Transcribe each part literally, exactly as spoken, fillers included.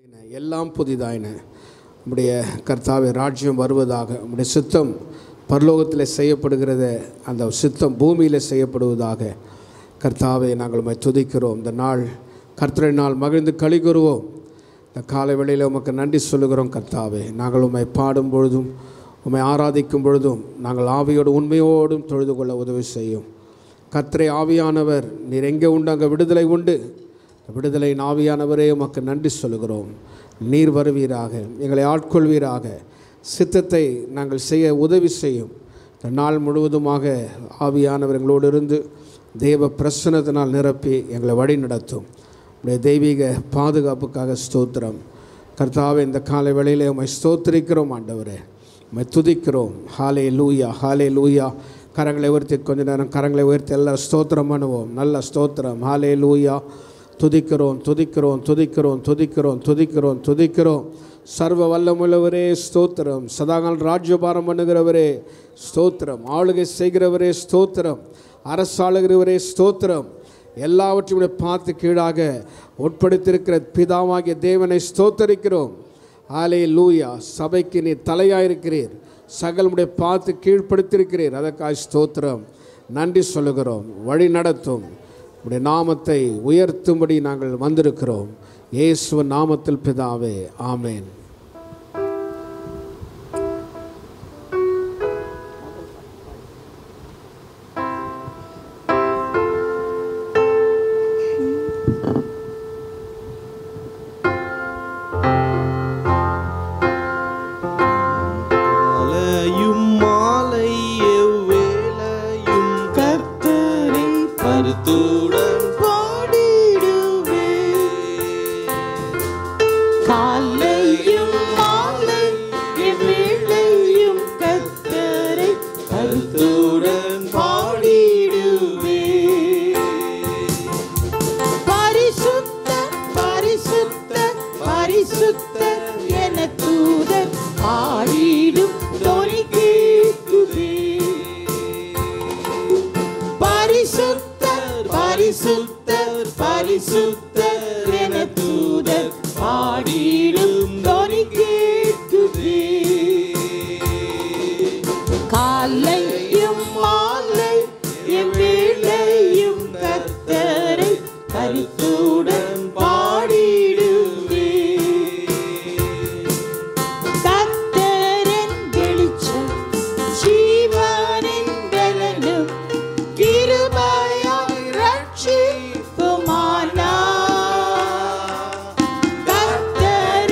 எல்லாம் புதிதாயின. உம்முடைய கர்த்தாவே ராஜ்யம் வருவதாக, உம்முடைய சித்தம் பரலோகத்தில் செய்யப்படுகிறத அந்த சித்தம் பூமியில் செய்யப்படுவதாக. கர்த்தாவே நாங்கள் உம்மை துதிக்கிறோம். இந்த நாள் கர்த்தரை நாள் மகிழ்ந்து களி கூறுவோம். இந்த காலை வேளையில் உமக்கு நன்றி சொல்லுகிறோம். கர்த்தாவே நாங்கள் உம்மை பாடும் பொழுதும் உம்மை ஆராதிக்கும் பொழுதும் நாங்கள் ஆவியோடு உண்மையோடும் தொழுது கொள்ள உதவி செய்யும். கர்த்தரை ஆவியானவர் நீர் எங்கே உண்டு அங்கே விடுதலை உண்டு. விடுதலை ஆவியானவரே உமக்கு நன்றி சொல்லுகிறோம். நீர் வருவீராக, எங்களை ஆட்கொள்வீராக, சித்தத்தை நாங்கள் செய்ய உதவி செய்யும். இந்த நாள் முழுவதுமாக ஆவியானவர் எங்களோடு இருந்து தெய்வ பிரசன்னத்தினால் நிரப்பி எங்களை வழி நடத்தும். உடைய தெய்வீக பாதுகாப்புக்காக ஸ்தோத்திரம். கர்த்தாவே இந்த காலை வேளையிலே உம்மை ஸ்தோத்திரிக்கிறோம். ஆண்டவரே உம்மை துதிக்கிறோம். ஹாலே லூயா, ஹாலே லூயா. கரங்களை உயர்த்தி கொஞ்ச நேரம் கரங்களை உயர்த்தி எல்லாம் ஸ்தோத்திரம் பண்ணுவோம். நல்ல ஸ்தோத்திரம். ஹாலே லூயா. துதிக்கிறோம் துதிக்கிறோம் துதிக்கிறோம் துதிக்கிறோம் துதிக்கிறோம் துதிக்கிறோம். சர்வ வல்லமுள்ளவரே ஸ்தோத்திரம். சதாகால் ராஜ்யபாரம் பண்ணுகிறவரே ஸ்தோத்திரம். ஆளுகை செய்கிறவரே ஸ்தோத்திரம். அரசாளுகிறவரே ஸ்தோத்திரம். எல்லாவற்றையும் பார்த்து கீழாக உட்படுத்தியிருக்கிற பிதாவாகிய தேவனை ஸ்தோத்தரிக்கிறோம். ஆலே லூயா. சபைக்கு நீ தலையாயிருக்கிறீர், சகலமுடைய பார்த்து கீழ்ப்படுத்தியிருக்கிறீர். அதற்காக ஸ்தோத்திரம். நன்றி சொல்லுகிறோம். வழி நடத்தும். உடைய நாமத்தை உயர்த்தும்படி நாங்கள் வந்திருக்கிறோம். இயேசுவின் நாமத்தில் பிதாவே, ஆமேன். Kata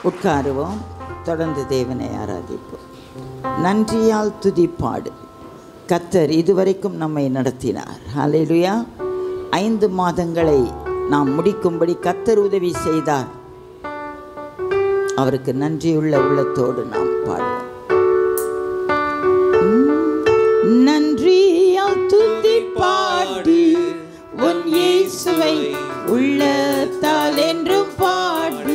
உட்காருவோம். தொடர்ந்து தேவனை ஆராதிப்போம். நன்றியால் துதிப்பாடு. கர்த்தர் இதுவரைக்கும் நம்மை நடத்தினார். ஹல்லேலூயா. ஐந்து மாதங்களை நாம் முடிக்கும்படி கர்த்தர் உதவி செய்தார். அவருக்கு நன்றியுள்ள உள்ளத்தோடு நாம் பாடுவோம். நன்றியால் துதிப்பாடு உன் இயேசுவை உள்ளத்தால் என்றும் பாடு.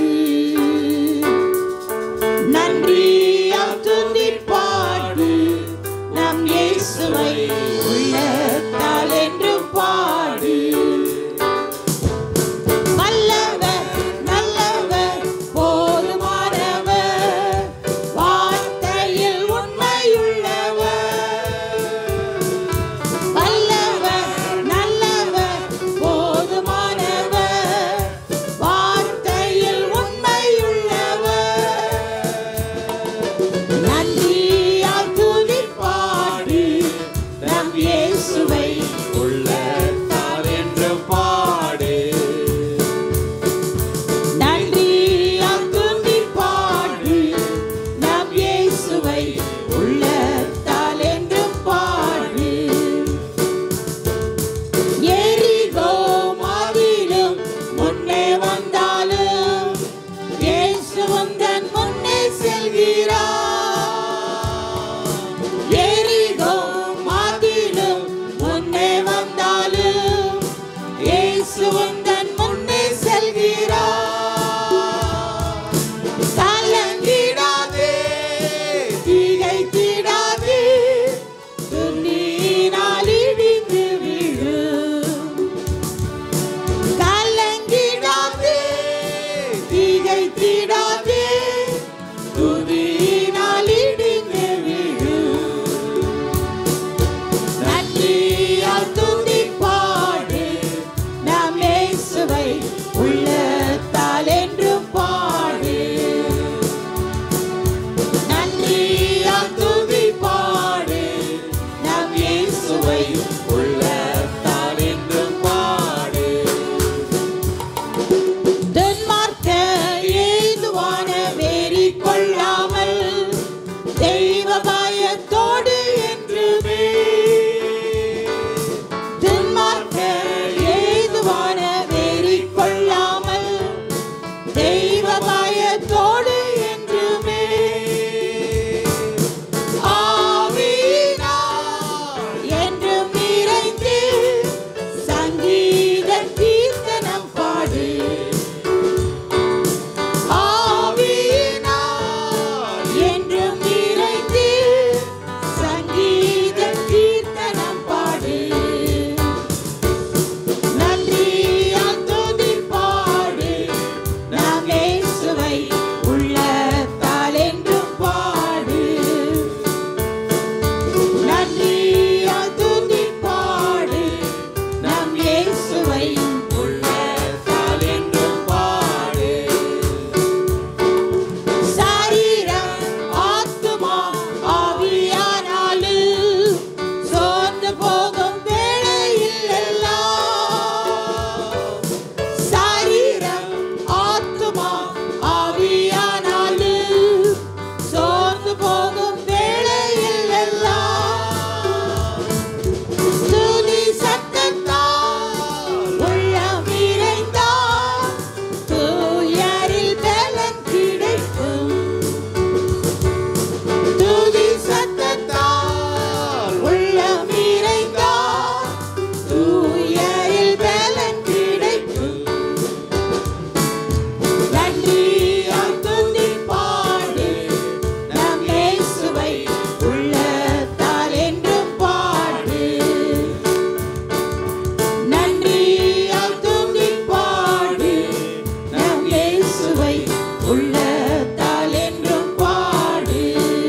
நன்றியால் துதிப்பாடு நம் இயேசுவை உள்ளத்தால் என்றும் பாடு. வல்லவர் நல்லவர் போதுமானவர் வார்த்தையில் உண்மையுள்ளவர். வல்லவர் நல்லவர் போதுமானவர் வார்த்தையில் உண்மையுள்ளவர். நன்றியால் துதிப்பாடு நம் இயேசுவை உள்ளத்தால் என்று பாடு. நன்றியால் துதிப்பாடு நம் இயேசுவை உள்ளத்தால் என்று பாடு. எரிகோ மதிலும் முன்னே வந்தாலும் இயேசு உந்தன் முன்னே செல்கிறார். எரிகோ மதிலும் முன்னே வந்தாலும் இயேசு உந்தன் முன்னே செல்கிறார். கலங்கிடாதே திகைத்திடாதே துன்னினால் இடிந்து விழும். கலங்கிடாதே திகைத்திடாதே துதியினால் இடிந்து விழும். நன்றியால் துதிப்பாடு நம் இயேசுவை உள்ளத்தால் என்றும் பாடு. நன்றியால் துதிப்பாடு நம் இயேசுவை உள்ளத்தால் என்றும் பாடு. துன்மார்க்க ஏதுவான வெறி கொள்ளாமல் தெய்வ பயத்தோடு என்றுமே. துன்மார்க்க ஏதுவான வெறி கொள்ளாமல் தெய்வ பயத்தோடு என்றுமே. ஆவியினால் என்றும் நிறைந்து சங்கீத கீர்த்தனம் பாடு. ஆவியினால் என்றும் நிறைந்து சங்கீத கீர்த்தனம் பாடு. நன்றியால் துதிப்பாடு நம் இயேசுவை உள்ளத்தால் என்றும் பாடு. நன்றியால் துதிப்பாடு நம் இயேசுவை உள்ளத்தால் என்றும் பாடு. சரீரம் ஆத்துமா ஆவியானாலும் சோர்ந்து போகும் வேளையில் எல்லாம். சரீரம் ஆத்துமா ஆவியானாலும் சோர்ந்து போகும் வேளையில் எல்லாம். துதி சத்தத்தால் உள்ளம் நிறைந்தால் தூயரில் பலன் கிடைக்கும். துதி சத்தத்தால் உள்ளம் நிறைந்தால் தூயரில் பலன் கிடைக்கும். நன்றியால் துதிப்பாடு நம் இயேசுவை உள்ளத்தால் என்றும் பாடு. நன்றியால் துதிப்பாடு நம் இயேசுவை உள்ளத்தால் என்றும் பாடு.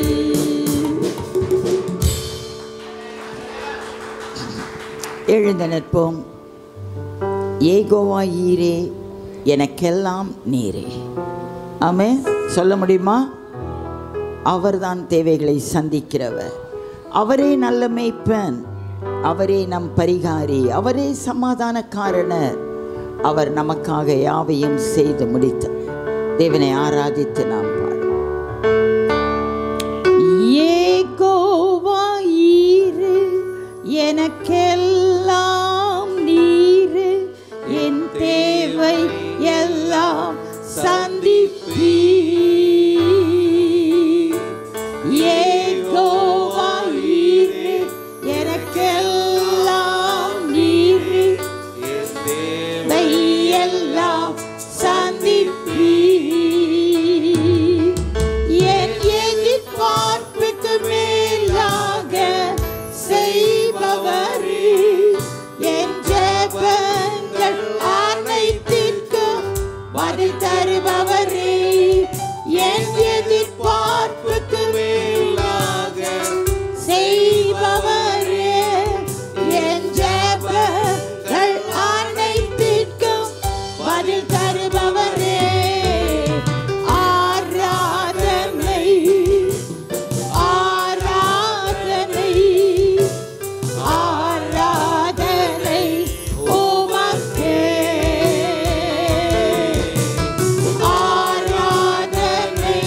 எழுந்து நிற்போம். ஏகோவா ஈரே எனக்கெல்லாம் நீரே. ஆமென். சொல்ல முடியுமா? அவர்தான் தேவைகளை சந்திக்கிறவர். அவரே நல்ல மேய்ப்பன். அவரே நம் பரிகாரி. அவரே சமாதான காரணர். அவர் நமக்காக யாவையும் செய்து முடித்தார். தேவனை ஆராதித்து நாம் பாடுவோம். யெகோவா ஈரே, எனக்கெல்லாம் நீரே, என் தேவை எல்லாம் சந்திப்பீர். யெகோவா ஈரே, எனக்கெல்லாம் நீரே, என் தேவை எல்லாம் சந்திப்பீர். என் எதிர்பார்ப்புக்கு மேலாக செய்பவரே, என் ஜெபங்கள் அனைத்திற்கும் பதில் தருபவரே, என் எதிர்பார்ப்புக்கு மேலாக செய்பவரே, என் ஜெபங்கள் அனைத்திற்கும் பதில் தருபவரே. ஆராதனை ஆராதனை ஆராதனை உமக்கே. ஆராதனை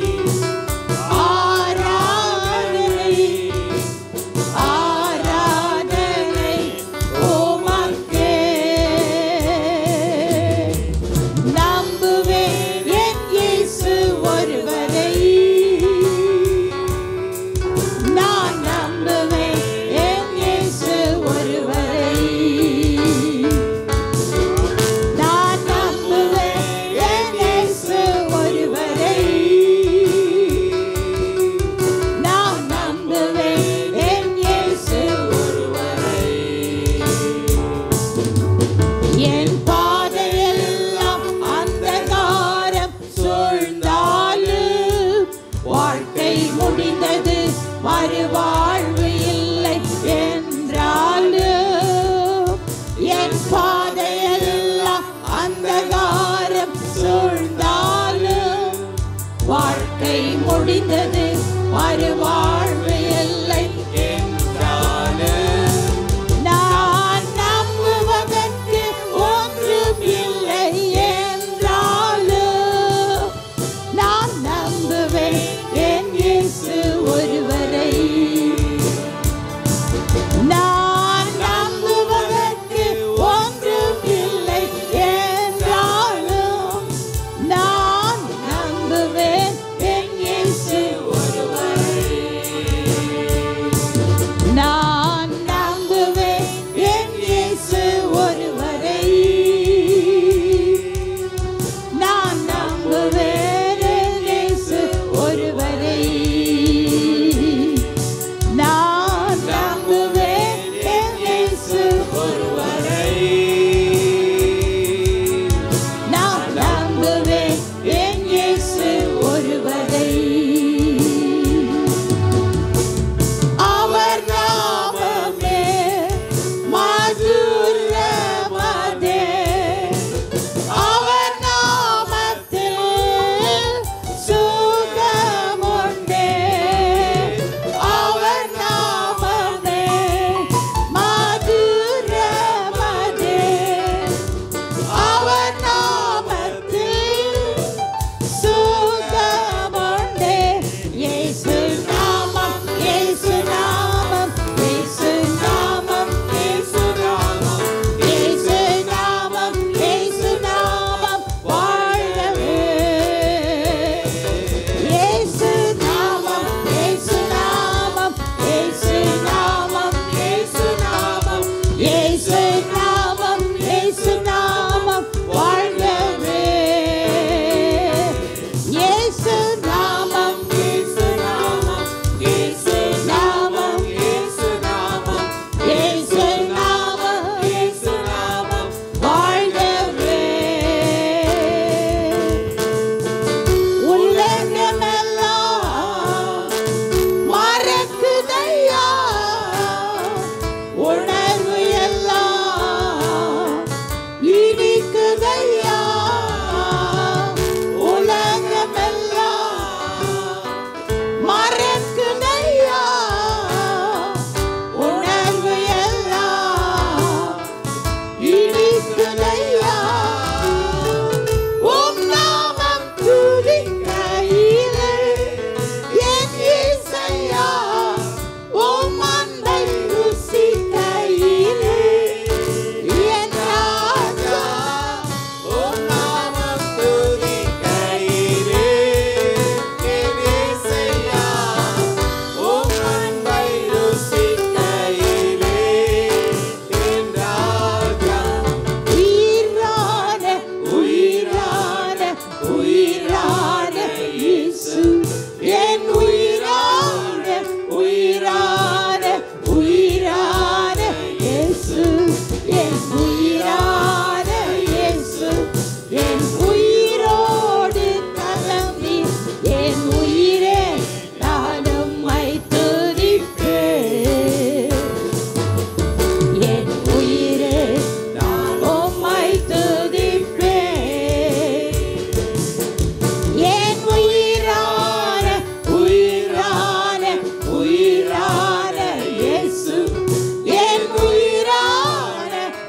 ஆராதனை ஆராதனை உமக்கே. நம்புவேன் என் இயேசு ஒருவரை, நான் நம்புவேன் என் இயேசு ஒருவரை, நான் நம்புவேன் என் இயேசு ஒருவரை, நான் நம்புவேன் என் இயேசு ஒருவரை. என் பாதையெல்லாம் அந்தகாரம் சூழ்ந்தாலும் வாழ்க்கை முடிந்தது, மறுவாழ்வு இல்லை என்றாலும். என் பாதையெல்லாம் அந்தகாரம் சூழ்ந்தாலும் வாழ்க்கை முடிந்தது, மறுவாழ்வு இல்லை என்றாலும். நான் நம்புவதற்கு ஒன்றும் இல்லை என்றாலும், நான் நம்புவேன் என் இயேசு ஒருவரை. நான் நம்புவதற்கு ஒன்றும் இல்லை என்றாலும், நான் நம்புவேன் என் இயேசு ஒருவரை.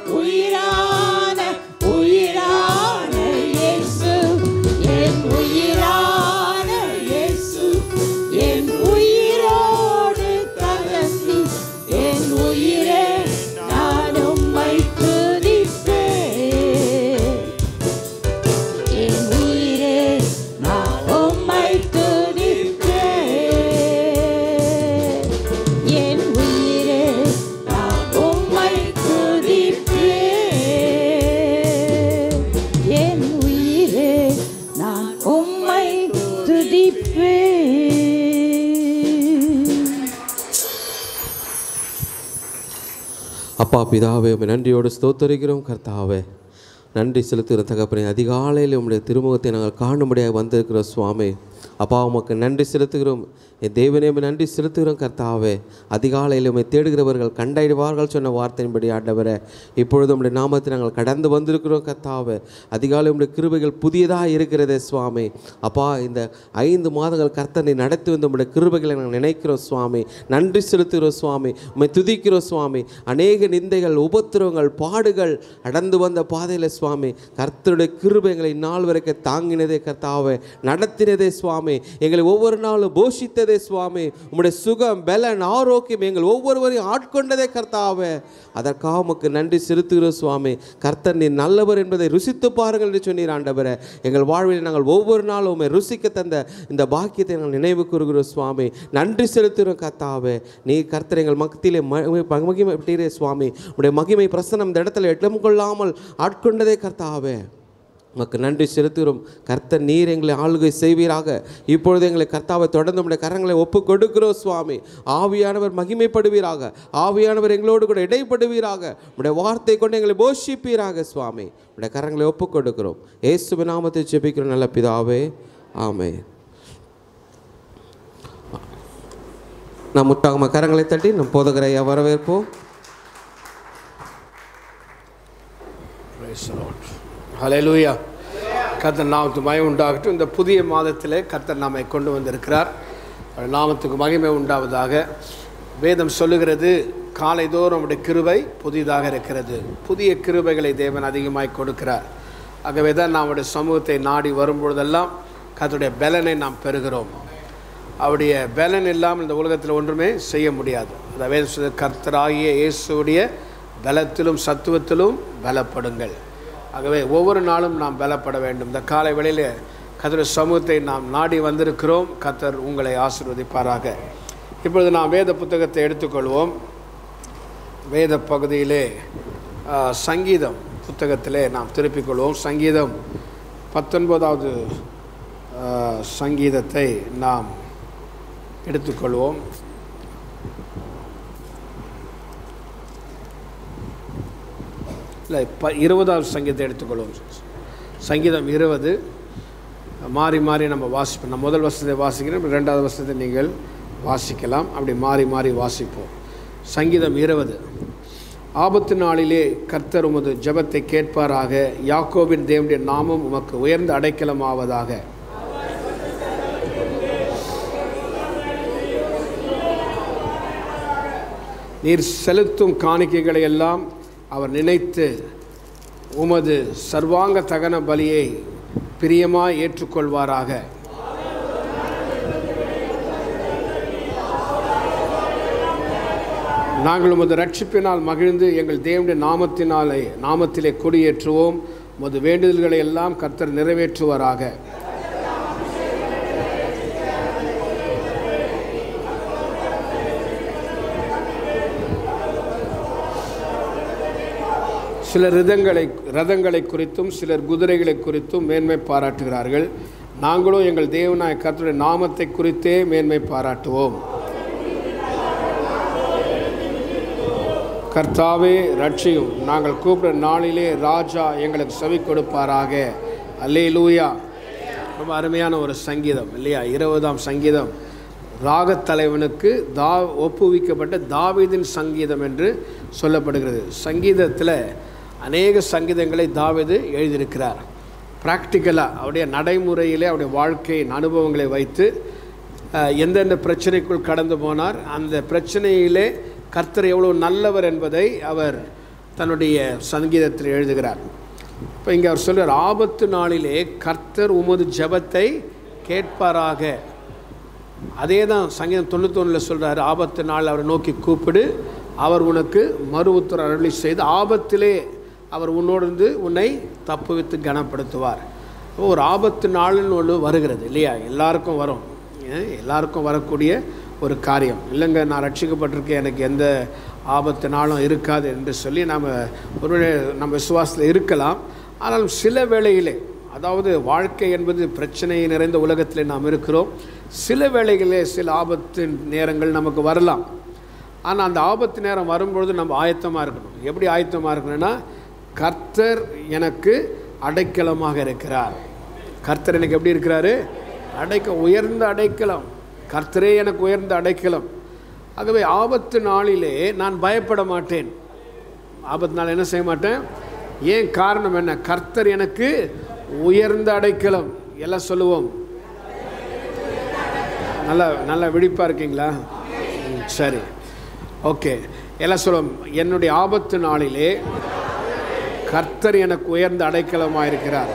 உயிரான உயிரான இயேசு என் உயிரான இயேசு என் உயிரோடு கலந்து என் உயிரே நான் உம்மை துதிப்பேன் என் உயிரே நான் உம்மை துதிப்பேன் என் உயிரே நான் உம்மை துதிப்பேன் என் உயிரே நான் உம்மை துதிப்பேன். அப்பா பிதாவே, உம்மை நன்றியோடு ஸ்தோத்தரிக்கிறோம். கர்த்தாவே, நன்றி செலுத்துகிற தகப்பனே, அதிகாலையில் உம்முடைய திருமுகத்தை நாங்கள் காணும்படியாக வந்திருக்கிறோம் சுவாமி. அப்பா, உமக்கு நன்றி செலுத்துகிறோம். என் தேவனே, நன்றி செலுத்துகிறோம். கர்த்தாவே, அதிகாலையில் உம்மை தேடுகிறவர்கள் கண்டறிவார்கள் சொன்ன வார்த்தையின்படி ஆண்டவரே, இப்பொழுது உம்முடைய நாமத்தை நாங்கள் கடந்து வந்திருக்கிறோம். கர்த்தாவே, அதிகாலை உம்முடைய கிருபைகள் புதியதாக இருக்கிறதே சுவாமி. அப்பா, இந்த ஐந்து மாதங்கள் கர்த்தனை நடத்தி வந்த உம்முடைய கிருபைகளை நாங்கள் நினைக்கிறோம் சுவாமி. நன்றி செலுத்துகிறோம் சுவாமி. உம்மை துதிக்கிறோம் சுவாமி. அநேக நிந்தைகள், உபத்திரவங்கள், பாடுகள் அடர்ந்து வந்த பாதையில் சுவாமி கர்த்தருடைய கிருபை எங்களை இந்நாள் வரைக்கும் தாங்கினதே கர்த்தாவே, நடத்தினதே சுவாமி. எங்களை ஒவ்வொரு நாளும் போஷித்ததே சுவாமி. உம்முடைய சுகம், பலன், ஆரோக்கியம் எங்கள் ஒவ்வொருவரையும் ஆட்கொண்டதே கர்த்தாவே. அதற்காக உமக்கு நன்றி செலுத்துகிறோம் சுவாமி. கர்த்தர் நீர் நல்லவர் என்பதை ருசித்து பாருங்கள் என்று சொன்னீர் ஆண்டவரே. எங்கள் வாழ்வில் நாங்கள் ஒவ்வொரு நாளும் உம்மை ருசிக்க தந்த இந்த பாக்கியத்தை நாங்கள் நினைவு கூறுகிறோம் சுவாமி. நன்றி செலுத்துகிறோம் கர்த்தாவே. நீர் கர்த்தர் எங்கள் மத்தியிலே மகிமைப்பட்டீரே சுவாமி. உடைய மகிமை பிரசன்னம் இந்த இடத்துல இடம் கொள்ளாமல் ஆட்கொண்டதே கர்த்தாவே. உமக்கு நன்றி செலுத்துகிறோம். கர்த்தர் நீர் எங்களை ஆளுகை செய்வீராக. இப்பொழுது எங்களை கர்த்தாவை தொடர்ந்து உடைய கரங்களை ஒப்பு கொடுக்கிறோம் சுவாமி. ஆவியானவர் மகிமைப்படுவீராக. ஆவியானவர் எங்களோடு கூட இடைப்படுவீராக. உடைய வார்த்தை கொண்டு எங்களை போஷிப்பீராக சுவாமி. உடைய கரங்களை ஒப்பு கொடுக்கிறோம். இயேசுவின் நாமத்தை ஜெபிக்கிறோம் நல்ல பிதாவே, ஆமென். நாம் முட்டாக கரங்களை தட்டி நம் போதகரை வரவேற்போம். ஹல்லேலூயா. கர்த்தர் நாமத்துக்கு மகிமை உண்டாகட்டும். இந்த புதிய மாதத்திலே கர்த்தர் நம்மை கொண்டு வந்திருக்கிறார். நாமத்துக்கு மகிமை உண்டாவதாக. வேதம் சொல்லுகிறது, காலைதோறும் நம்முடைய கிருபை புதிதாக இருக்கிறது. புதிய கிருபைகளை தேவன் அதிகமாய் கொடுக்கிறார். ஆகவே தான் நம்முடைய சமூகத்தை நாடி வரும்பொழுதெல்லாம் கர்த்தருடைய பலனை நாம் பெறுகிறோம். அவருடைய பலன் இல்லாமல் இந்த உலகத்தில் ஒன்றுமே செய்ய முடியாது. அந்த வேதம் சொல்லுது, கர்த்தராகிய இயேசுடைய பலத்திலும் சத்துவத்திலும் பலப்படுங்கள். ஆகவே ஒவ்வொரு நாளும் நாம் பலப்பட வேண்டும். இந்த காலை வேளையில் கர்த்தருடைய சமூகத்தை நாம் நாடி வந்திருக்கிறோம். கர்த்தர் உங்களை ஆசீர்வதிப்பாராக. இப்பொழுது நாம் வேத புத்தகத்தை எடுத்துக்கொள்வோம். வேத பகுதியிலே சங்கீதம் புத்தகத்திலே நாம் திருப்பிக் கொள்வோம். சங்கீதம் பத்தொன்பதாவது சங்கீதத்தை நாம் எடுத்துக்கொள்வோம். இல்லை, ப இருபதாவது சங்கீதத்தை எடுத்துக்கொள்வோம். சங்கீதம் இருபது மாறி மாறி நம்ம வாசிப்போம். நான் முதல் வசனத்தை வாசிக்கிறேன், ரெண்டாவது வசனத்தை நீங்கள் வாசிக்கலாம். அப்படி மாறி மாறி வாசிப்போம். சங்கீதம் இருபது. ஆபத்து நாளிலே கர்த்தர் உமது ஜெபத்தை கேட்பாராக. யாக்கோபின் தேவனுடைய நாமம் உமக்கு உயர்ந்த அடைக்கலமாவதாக. நீர் செலுத்தும் காணிக்கைகளை எல்லாம் அவர் நினைத்து உமது சர்வாங்க தகன பலியை பிரியமாய் ஏற்றுக்கொள்வாராக. நாங்கள் உமது ரட்சிப்பினால் மகிழ்ந்து எங்கள் தேவனுடைய நாமத்தினாலே நாமத்திலே கொடியேற்றுவோம். உமது வேண்டுதல்களை எல்லாம் கர்த்தர் நிறைவேற்றுவாராக. சிலர் ரதங்களை ரதங்களை குறித்தும் சிலர் குதிரைகளை குறித்தும் மேன்மை பாராட்டுகிறார்கள். நாங்களும் எங்கள் தேவனாய கர்த்தருடைய நாமத்தை குறித்தே மேன்மை பாராட்டுவோம். கர்த்தாவே ரட்சியும். நாங்கள் கூப்பிட நாளிலே ராஜா எங்களுக்கு செவி கொடுப்பாராக. அல்லேலூயா. ரொம்ப அருமையான ஒரு சங்கீதம் இல்லையா? இருபதாம் சங்கீதம் ராகத்தலைவனுக்கு தா ஒப்புவிக்கப்பட்ட தாவீதின் சங்கீதம் என்று சொல்லப்படுகிறது. சங்கீதத்தில் அநேக சங்கீதங்களை தாவீது எழுதியிருக்கிறார். ப்ராக்டிக்கலாக அவருடைய நடைமுறையிலே அவருடைய வாழ்க்கையின் அனுபவங்களை வைத்து எந்தெந்த பிரச்சனைக்குள் கடந்து போனார், அந்த பிரச்சனையிலே கர்த்தர் எவ்வளோ நல்லவர் என்பதை அவர் தன்னுடைய சங்கீதத்தில் எழுதுகிறார். இப்போ இங்கே அவர் சொல்கிறார், ஆபத்து நாளிலே கர்த்தர் உமது ஜெபத்தை கேட்பாராக. அதே தான் சங்கீதம் தொண்ணூத்தொன்னில் சொல்கிறார், ஆபத்து நாள் அவரை நோக்கி கூப்பிடு, அவர் உனக்கு மறு உத்தரவு அருளி செய்து ஆபத்திலே அவர் உன்னோடு இருந்து உன்னை தப்புவித்து கனப்படுத்துவார். ஒரு ஆபத்து நாள்னு ஒன்று வருகிறது இல்லையா? எல்லாருக்கும் வரும், எல்லாருக்கும் வரக்கூடிய ஒரு காரியம் இல்லைங்க. நான் ரட்சிக்கப்பட்டிருக்கேன், எனக்கு எந்த ஆபத்து நாளும் இருக்காது என்று சொல்லி நாம் ஒரு நம்ம விசுவாசத்தில் இருக்கலாம். ஆனாலும் சில வேளையிலே, அதாவது வாழ்க்கை என்பது பிரச்சனை நிறைந்த உலகத்தில் நாம் இருக்கிறோம். சில வேளைகளே சில ஆபத்து நேரங்கள் நமக்கு வரலாம். ஆனால் அந்த ஆபத்து நேரம் வரும்பொழுது நம்ம ஆயத்தமாக இருக்கணும். எப்படி ஆயத்தமாக இருக்கணும்னா, கர்த்தர் எனக்கு அடைக்கலமாக இருக்கிறார். கர்த்தர் எனக்கு எப்படி இருக்கிறாரு? அடைக்க உயர்ந்த அடைக்கலம். கர்த்தரே எனக்கு உயர்ந்த அடைக்கலம். ஆகவே ஆபத்து நாளிலே நான் பயப்பட மாட்டேன். ஆபத்து நாள் என்ன செய்ய மாட்டேன். ஏன்? காரணம் என்ன? கர்த்தர் எனக்கு உயர்ந்த அடைக்கலம். எல்லாம் சொல்லுவோம். நல்லா நல்லா விழிப்பாக இருக்கீங்களா? சரி, ஓகே. எல்லாம் சொல்லுவோம். என்னுடைய ஆபத்து நாளிலே கர்த்தர் எனக்கு உயர்ந்த அடைக்கலமாக இருக்கிறார்.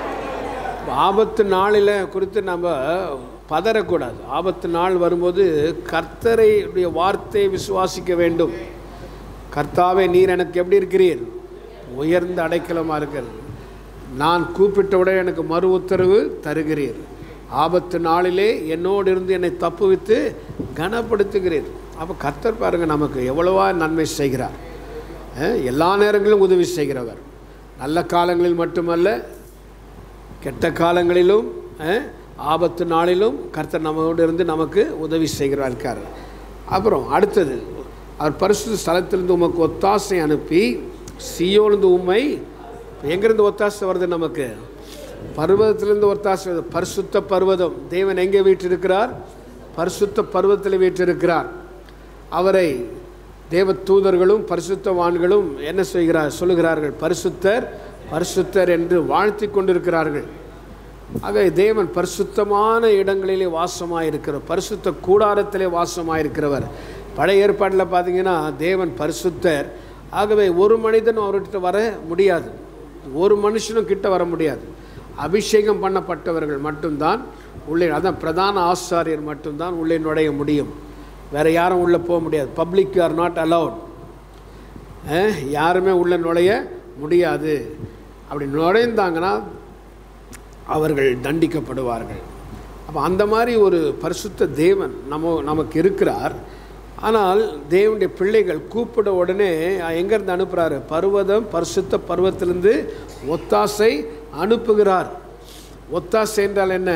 ஆபத்து நாளில் குறித்து நம்ம பதறக்கூடாது. ஆபத்து நாள் வரும்போது கர்த்தருடைய வார்த்தையை விசுவாசிக்க வேண்டும். கர்த்தாவே, நீர் எனக்கு எப்படி இருக்கிறீர்? உயர்ந்த அடைக்கலமாக இருக்கிறது. நான் கூப்பிட்டவுடன் எனக்கு மறு உத்தரவு தருகிறீர். ஆபத்து நாளிலே என்னோடு இருந்து என்னை தப்புவித்து கனப்படுத்துகிறீர். அப்போ கர்த்தர் பாருங்கள், நமக்கு எவ்வளவா நன்மை செய்கிறார். எல்லா நேரங்களிலும் உதவி செய்கிறவர். நல்ல காலங்களில் மட்டுமல்ல, கெட்ட காலங்களிலும் ஆபத்து நாளிலும் கர்த்தர் நம்மோடு இருந்து நமக்கு உதவி செய்கிறார் இருக்கார். அப்புறம் அடுத்தது, அவர் பரிசுத்த ஸ்தலத்திலிருந்து உமக்கு ஒத்தாசை அனுப்பி சீயோனிலிருந்து உம்மை. எங்கேருந்து ஒத்தாசை வருது நமக்கு? பர்வதத்திலிருந்து ஒத்தாசை வருது. பரிசுத்த பர்வதம். தேவன் எங்கே வீற்றிருக்கிறார்? பரிசுத்த பர்வதத்தில் வீற்றிருக்கிறார். அவரை தேவ தூதர்களும் பரிசுத்தவான்களும் என்ன செய்கிறார்? சொல்லுகிறார்கள், பரிசுத்தர் பரிசுத்தர் என்று வாழ்த்தி கொண்டிருக்கிறார்கள். ஆக தேவன் பரிசுத்தமான இடங்களிலே வாசமாயிருக்கிறவர், பரிசுத்த கூடாரத்திலே வாசமாயிருக்கிறவர். பழைய ஏற்பாட்டில் பார்த்தீங்கன்னா தேவன் பரிசுத்தர். ஆகவே ஒரு மனிதனும் அவர்கிட்ட வர முடியாது, ஒரு மனுஷனும் கிட்ட வர முடியாது. அபிஷேகம் பண்ணப்பட்டவர்கள் மட்டும்தான் உள்ளே, அதான் பிரதான ஆசாரியர் மட்டும்தான் உள்ளே நுழைய முடியும். வேறு யாரும் உள்ளே போக முடியாது. Public are not allowed. யாருமே உள்ளே நுழைய முடியாது. அப்படி நுழைந்தாங்கன்னா அவர்கள் தண்டிக்கப்படுவார்கள். அப்போ அந்த மாதிரி ஒரு பரிசுத்த தேவன் நம்ம நமக்கு இருக்கிறார். ஆனால் தேவனுடைய பிள்ளைகள் கூப்பிட உடனே எங்கேருந்து அனுப்புகிறாரு? பர்வதம், பரிசுத்த பர்வத்திலிருந்து ஒத்தாசை அனுப்புகிறார். ஒத்தாசை என்றால் என்ன?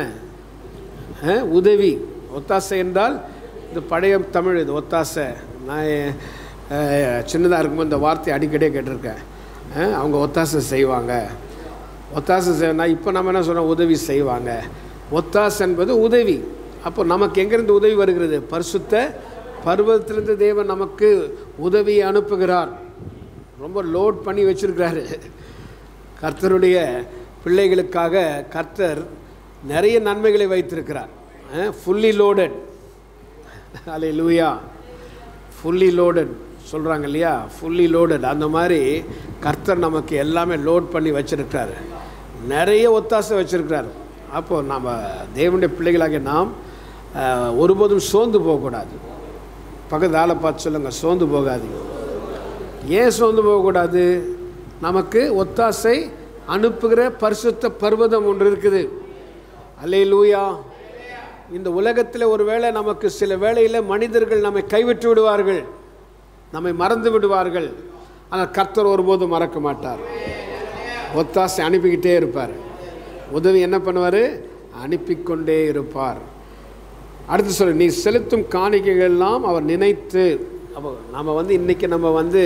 உதவி. ஒத்தாசை என்றால் இது பழைய தமிழ். இது ஒத்தாசை. நான் சின்னதாக இருக்கும்போது இந்த வார்த்தையை அடிக்கடியே கேட்டிருக்கேன். அவங்க ஒத்தாசை செய்வாங்க, ஒத்தாசை செய்யணும். இப்போ நம்ம என்ன சொல்கிறோம்? உதவி செய்வாங்க. ஒத்தாசை என்பது உதவி. அப்போ நமக்கு எங்கேருந்து உதவி வருகிறது? பரிசுத்த பர்வதத்திலிருந்து தேவன் நமக்கு உதவியை அனுப்புகிறார். ரொம்ப லோட் பண்ணி வச்சிருக்கிறாரு. கர்த்தருடைய பிள்ளைகளுக்காக கர்த்தர் நிறைய நன்மைகளை வைத்திருக்கிறார். Fully loaded. அல்லேலூயா. ஃபுல்லி லோடட் சொல்கிறாங்க இல்லையா? Fully loaded. அந்த மாதிரி கர்த்தர் நமக்கு எல்லாமே லோட் பண்ணி வச்சுருக்கிறாரு. நிறைய ஒத்தாசை வச்சுருக்கிறார். அப்போது நம்ம தேவனுடைய பிள்ளைகளாக நாம் ஒருபோதும் சோர்ந்து போகக்கூடாது. பக்கத்து ஆளை பார்த்து சொல்லுங்கள், சோர்ந்து போகாதீங்க. ஏன் சோர்ந்து போகக்கூடாது? நமக்கு ஒத்தாசை அனுப்புகிற பரிசுத்த பர்வதம் ஒன்று இருக்குது. அல்லேலூயா. இந்த உலகத்தில் ஒரு வேளை நமக்கு சில வேளையில் மனிதர்கள் நம்மை கைவிட்டு விடுவார்கள், நம்மை மறந்து விடுவார்கள். ஆனால் கர்த்தர் ஒருபோதும் மறக்க மாட்டார். ஒத்தாசை அனுப்பிக்கிட்டே இருப்பார். உதவி என்ன பண்ணுவார்? அனுப்பிக்கொண்டே இருப்பார். அடுத்து சொல்லு, நீ செலுத்தும் காணிக்கைகள்லாம் அவர் நினைத்து. அப்போ நம்ம வந்து இன்றைக்கி நம்ம வந்து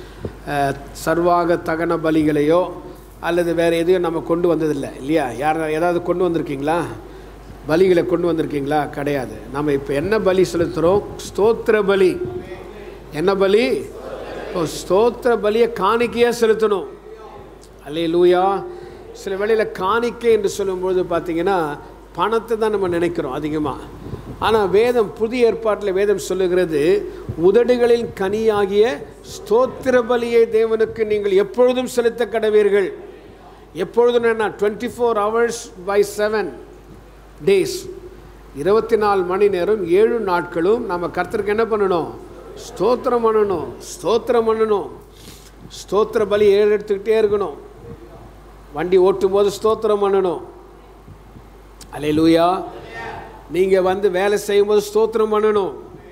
சர்வாக தகன பலிகளையோ அல்லது வேறு எதையும் நம்ம கொண்டு வந்ததில்லை இல்லையா? யார் ஏதாவது கொண்டு வந்திருக்கீங்களா? பலிகளை கொண்டு வந்திருக்கீங்களா? கிடையாது. நம்ம இப்போ என்ன பலி செலுத்துகிறோம்? ஸ்தோத்திர பலி. என்ன பலி? இப்போ ஸ்தோத்திர பலியை காணிக்கையாக செலுத்தணும். அல்லேலூயா. சில வேளையில் காணிக்கை என்று சொல்லும்பொழுது பார்த்திங்கன்னா பணத்தை தான் நம்ம நினைக்கிறோம் அதிகமாக. ஆனால் வேதம், புதிய ஏற்பாட்டில் வேதம் சொல்லுகிறது, உதடுகளின் கனியாகிய ஸ்தோத்திர பலியை தேவனுக்கு நீங்கள் எப்பொழுதும் செலுத்த கடவீர்கள். எப்பொழுதும் என்ன? Twenty four hours by seven days, இருபத்தி நாலு மணி நேரம் ஏழு நாட்களும் நம்ம கர்த்தருக்கு என்ன பண்ணணும்? ஸ்தோத்திரம் பண்ணணும். ஸ்தோத்திரம் பண்ணணும். ஸ்தோத்திர பலி ஏழு எடுத்துக்கிட்டே இருக்கணும். வண்டி ஓட்டும் போது ஸ்தோத்திரம் பண்ணணும். அல்லேலூயா. நீங்கள் வந்து வேலை செய்யும்போது ஸ்தோத்திரம் பண்ணணும்.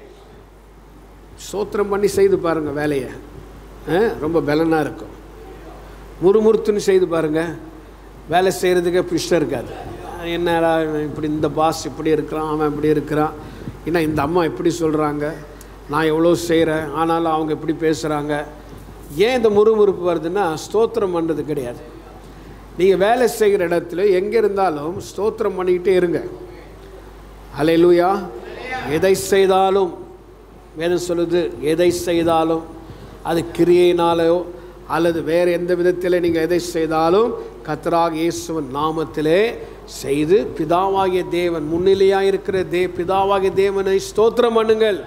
ஸ்தோத்திரம் பண்ணி செய்து பாருங்கள் வேலையை, ரொம்ப பலனாக இருக்கும். முறுமுறுத்துன்னு செய்து பாருங்கள், வேலை செய்கிறதுக்கே பிஷ்டம் இருக்காது. என்னடா இப்படி இந்த பாஸ் இப்படி இருக்கிறான், அவன் இப்படி இருக்கிறான், ஏன்னா இந்த அம்மா இப்படி சொல்கிறாங்க, நான் எவ்வளோ செய்கிறேன் ஆனாலும் அவங்க இப்படி பேசுகிறாங்க. ஏன் இந்த முறுமுறுப்பு வருதுன்னா ஸ்தோத்திரம் பண்ணுறது கிடையாது. நீங்கள் வேலை செய்கிற இடத்துல எங்கே இருந்தாலும் ஸ்தோத்திரம் பண்ணிக்கிட்டே இருங்க. அல்லேலூயா. எதை செய்தாலும் வேதம் சொல்லுது, எதை செய்தாலும் அது கிரியையினாலோ அல்லது வேறு எந்த விதத்தில் நீங்கள் எதை செய்தாலும் கர்த்தராகிய இயேசுவின் நாமத்திலே செய்து பிதாவாகிய தேவன் முன்னிலையாக இருக்கிற தே பிதாவாகிய தேவனை ஸ்தோத்திரம் பண்ணுங்கள்.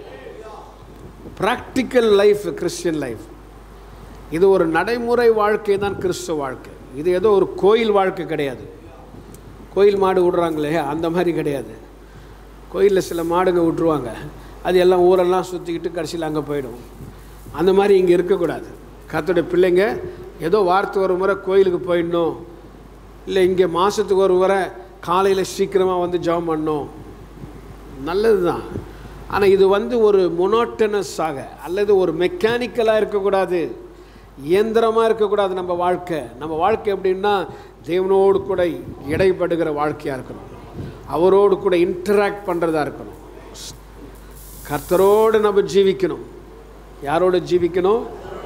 Practical life Christian life. இது ஒரு நடைமுறை வாழ்க்கை தான் கிறிஸ்துவ வாழ்க்கை. இது ஏதோ ஒரு கோயில் வாழ்க்கை கிடையாது. கோயில் மாடு விடுறாங்களே அந்த மாதிரி கிடையாது. கோயிலில் சில மாடுங்க விட்டுருவாங்க, அது எல்லாம் ஊரெல்லாம் சுற்றிக்கிட்டு கடைசியில் அங்கே போயிடும். அந்த மாதிரி இங்கே இருக்கக்கூடாது. கர்த்தருடைய பிள்ளைங்க ஏதோ வாரத்துக்கு ஒரு முறை கோயிலுக்கு போயிடணும், இல்லை இங்கே மாதத்துக்கு ஒரு முறை காலையில் சீக்கிரமாக வந்து ஜெபம் பண்ணணும், நல்லது தான். ஆனால் இது வந்து ஒரு மொனோட்டனஸாக அல்லது ஒரு மெக்கானிக்கலாக இருக்கக்கூடாது, இயந்திரமாக இருக்கக்கூடாது. நம்ம வாழ்க்கை நம்ம வாழ்க்கை எப்படின்னா தேவனோடு கூட இடைப்படுகிற வாழ்க்கையாக இருக்கணும். அவரோடு கூட இன்டராக்ட் பண்ணுறதா இருக்கணும். கர்த்தரோடு நம்ம ஜீவிக்கணும். யாரோடு ஜீவிக்கணும்?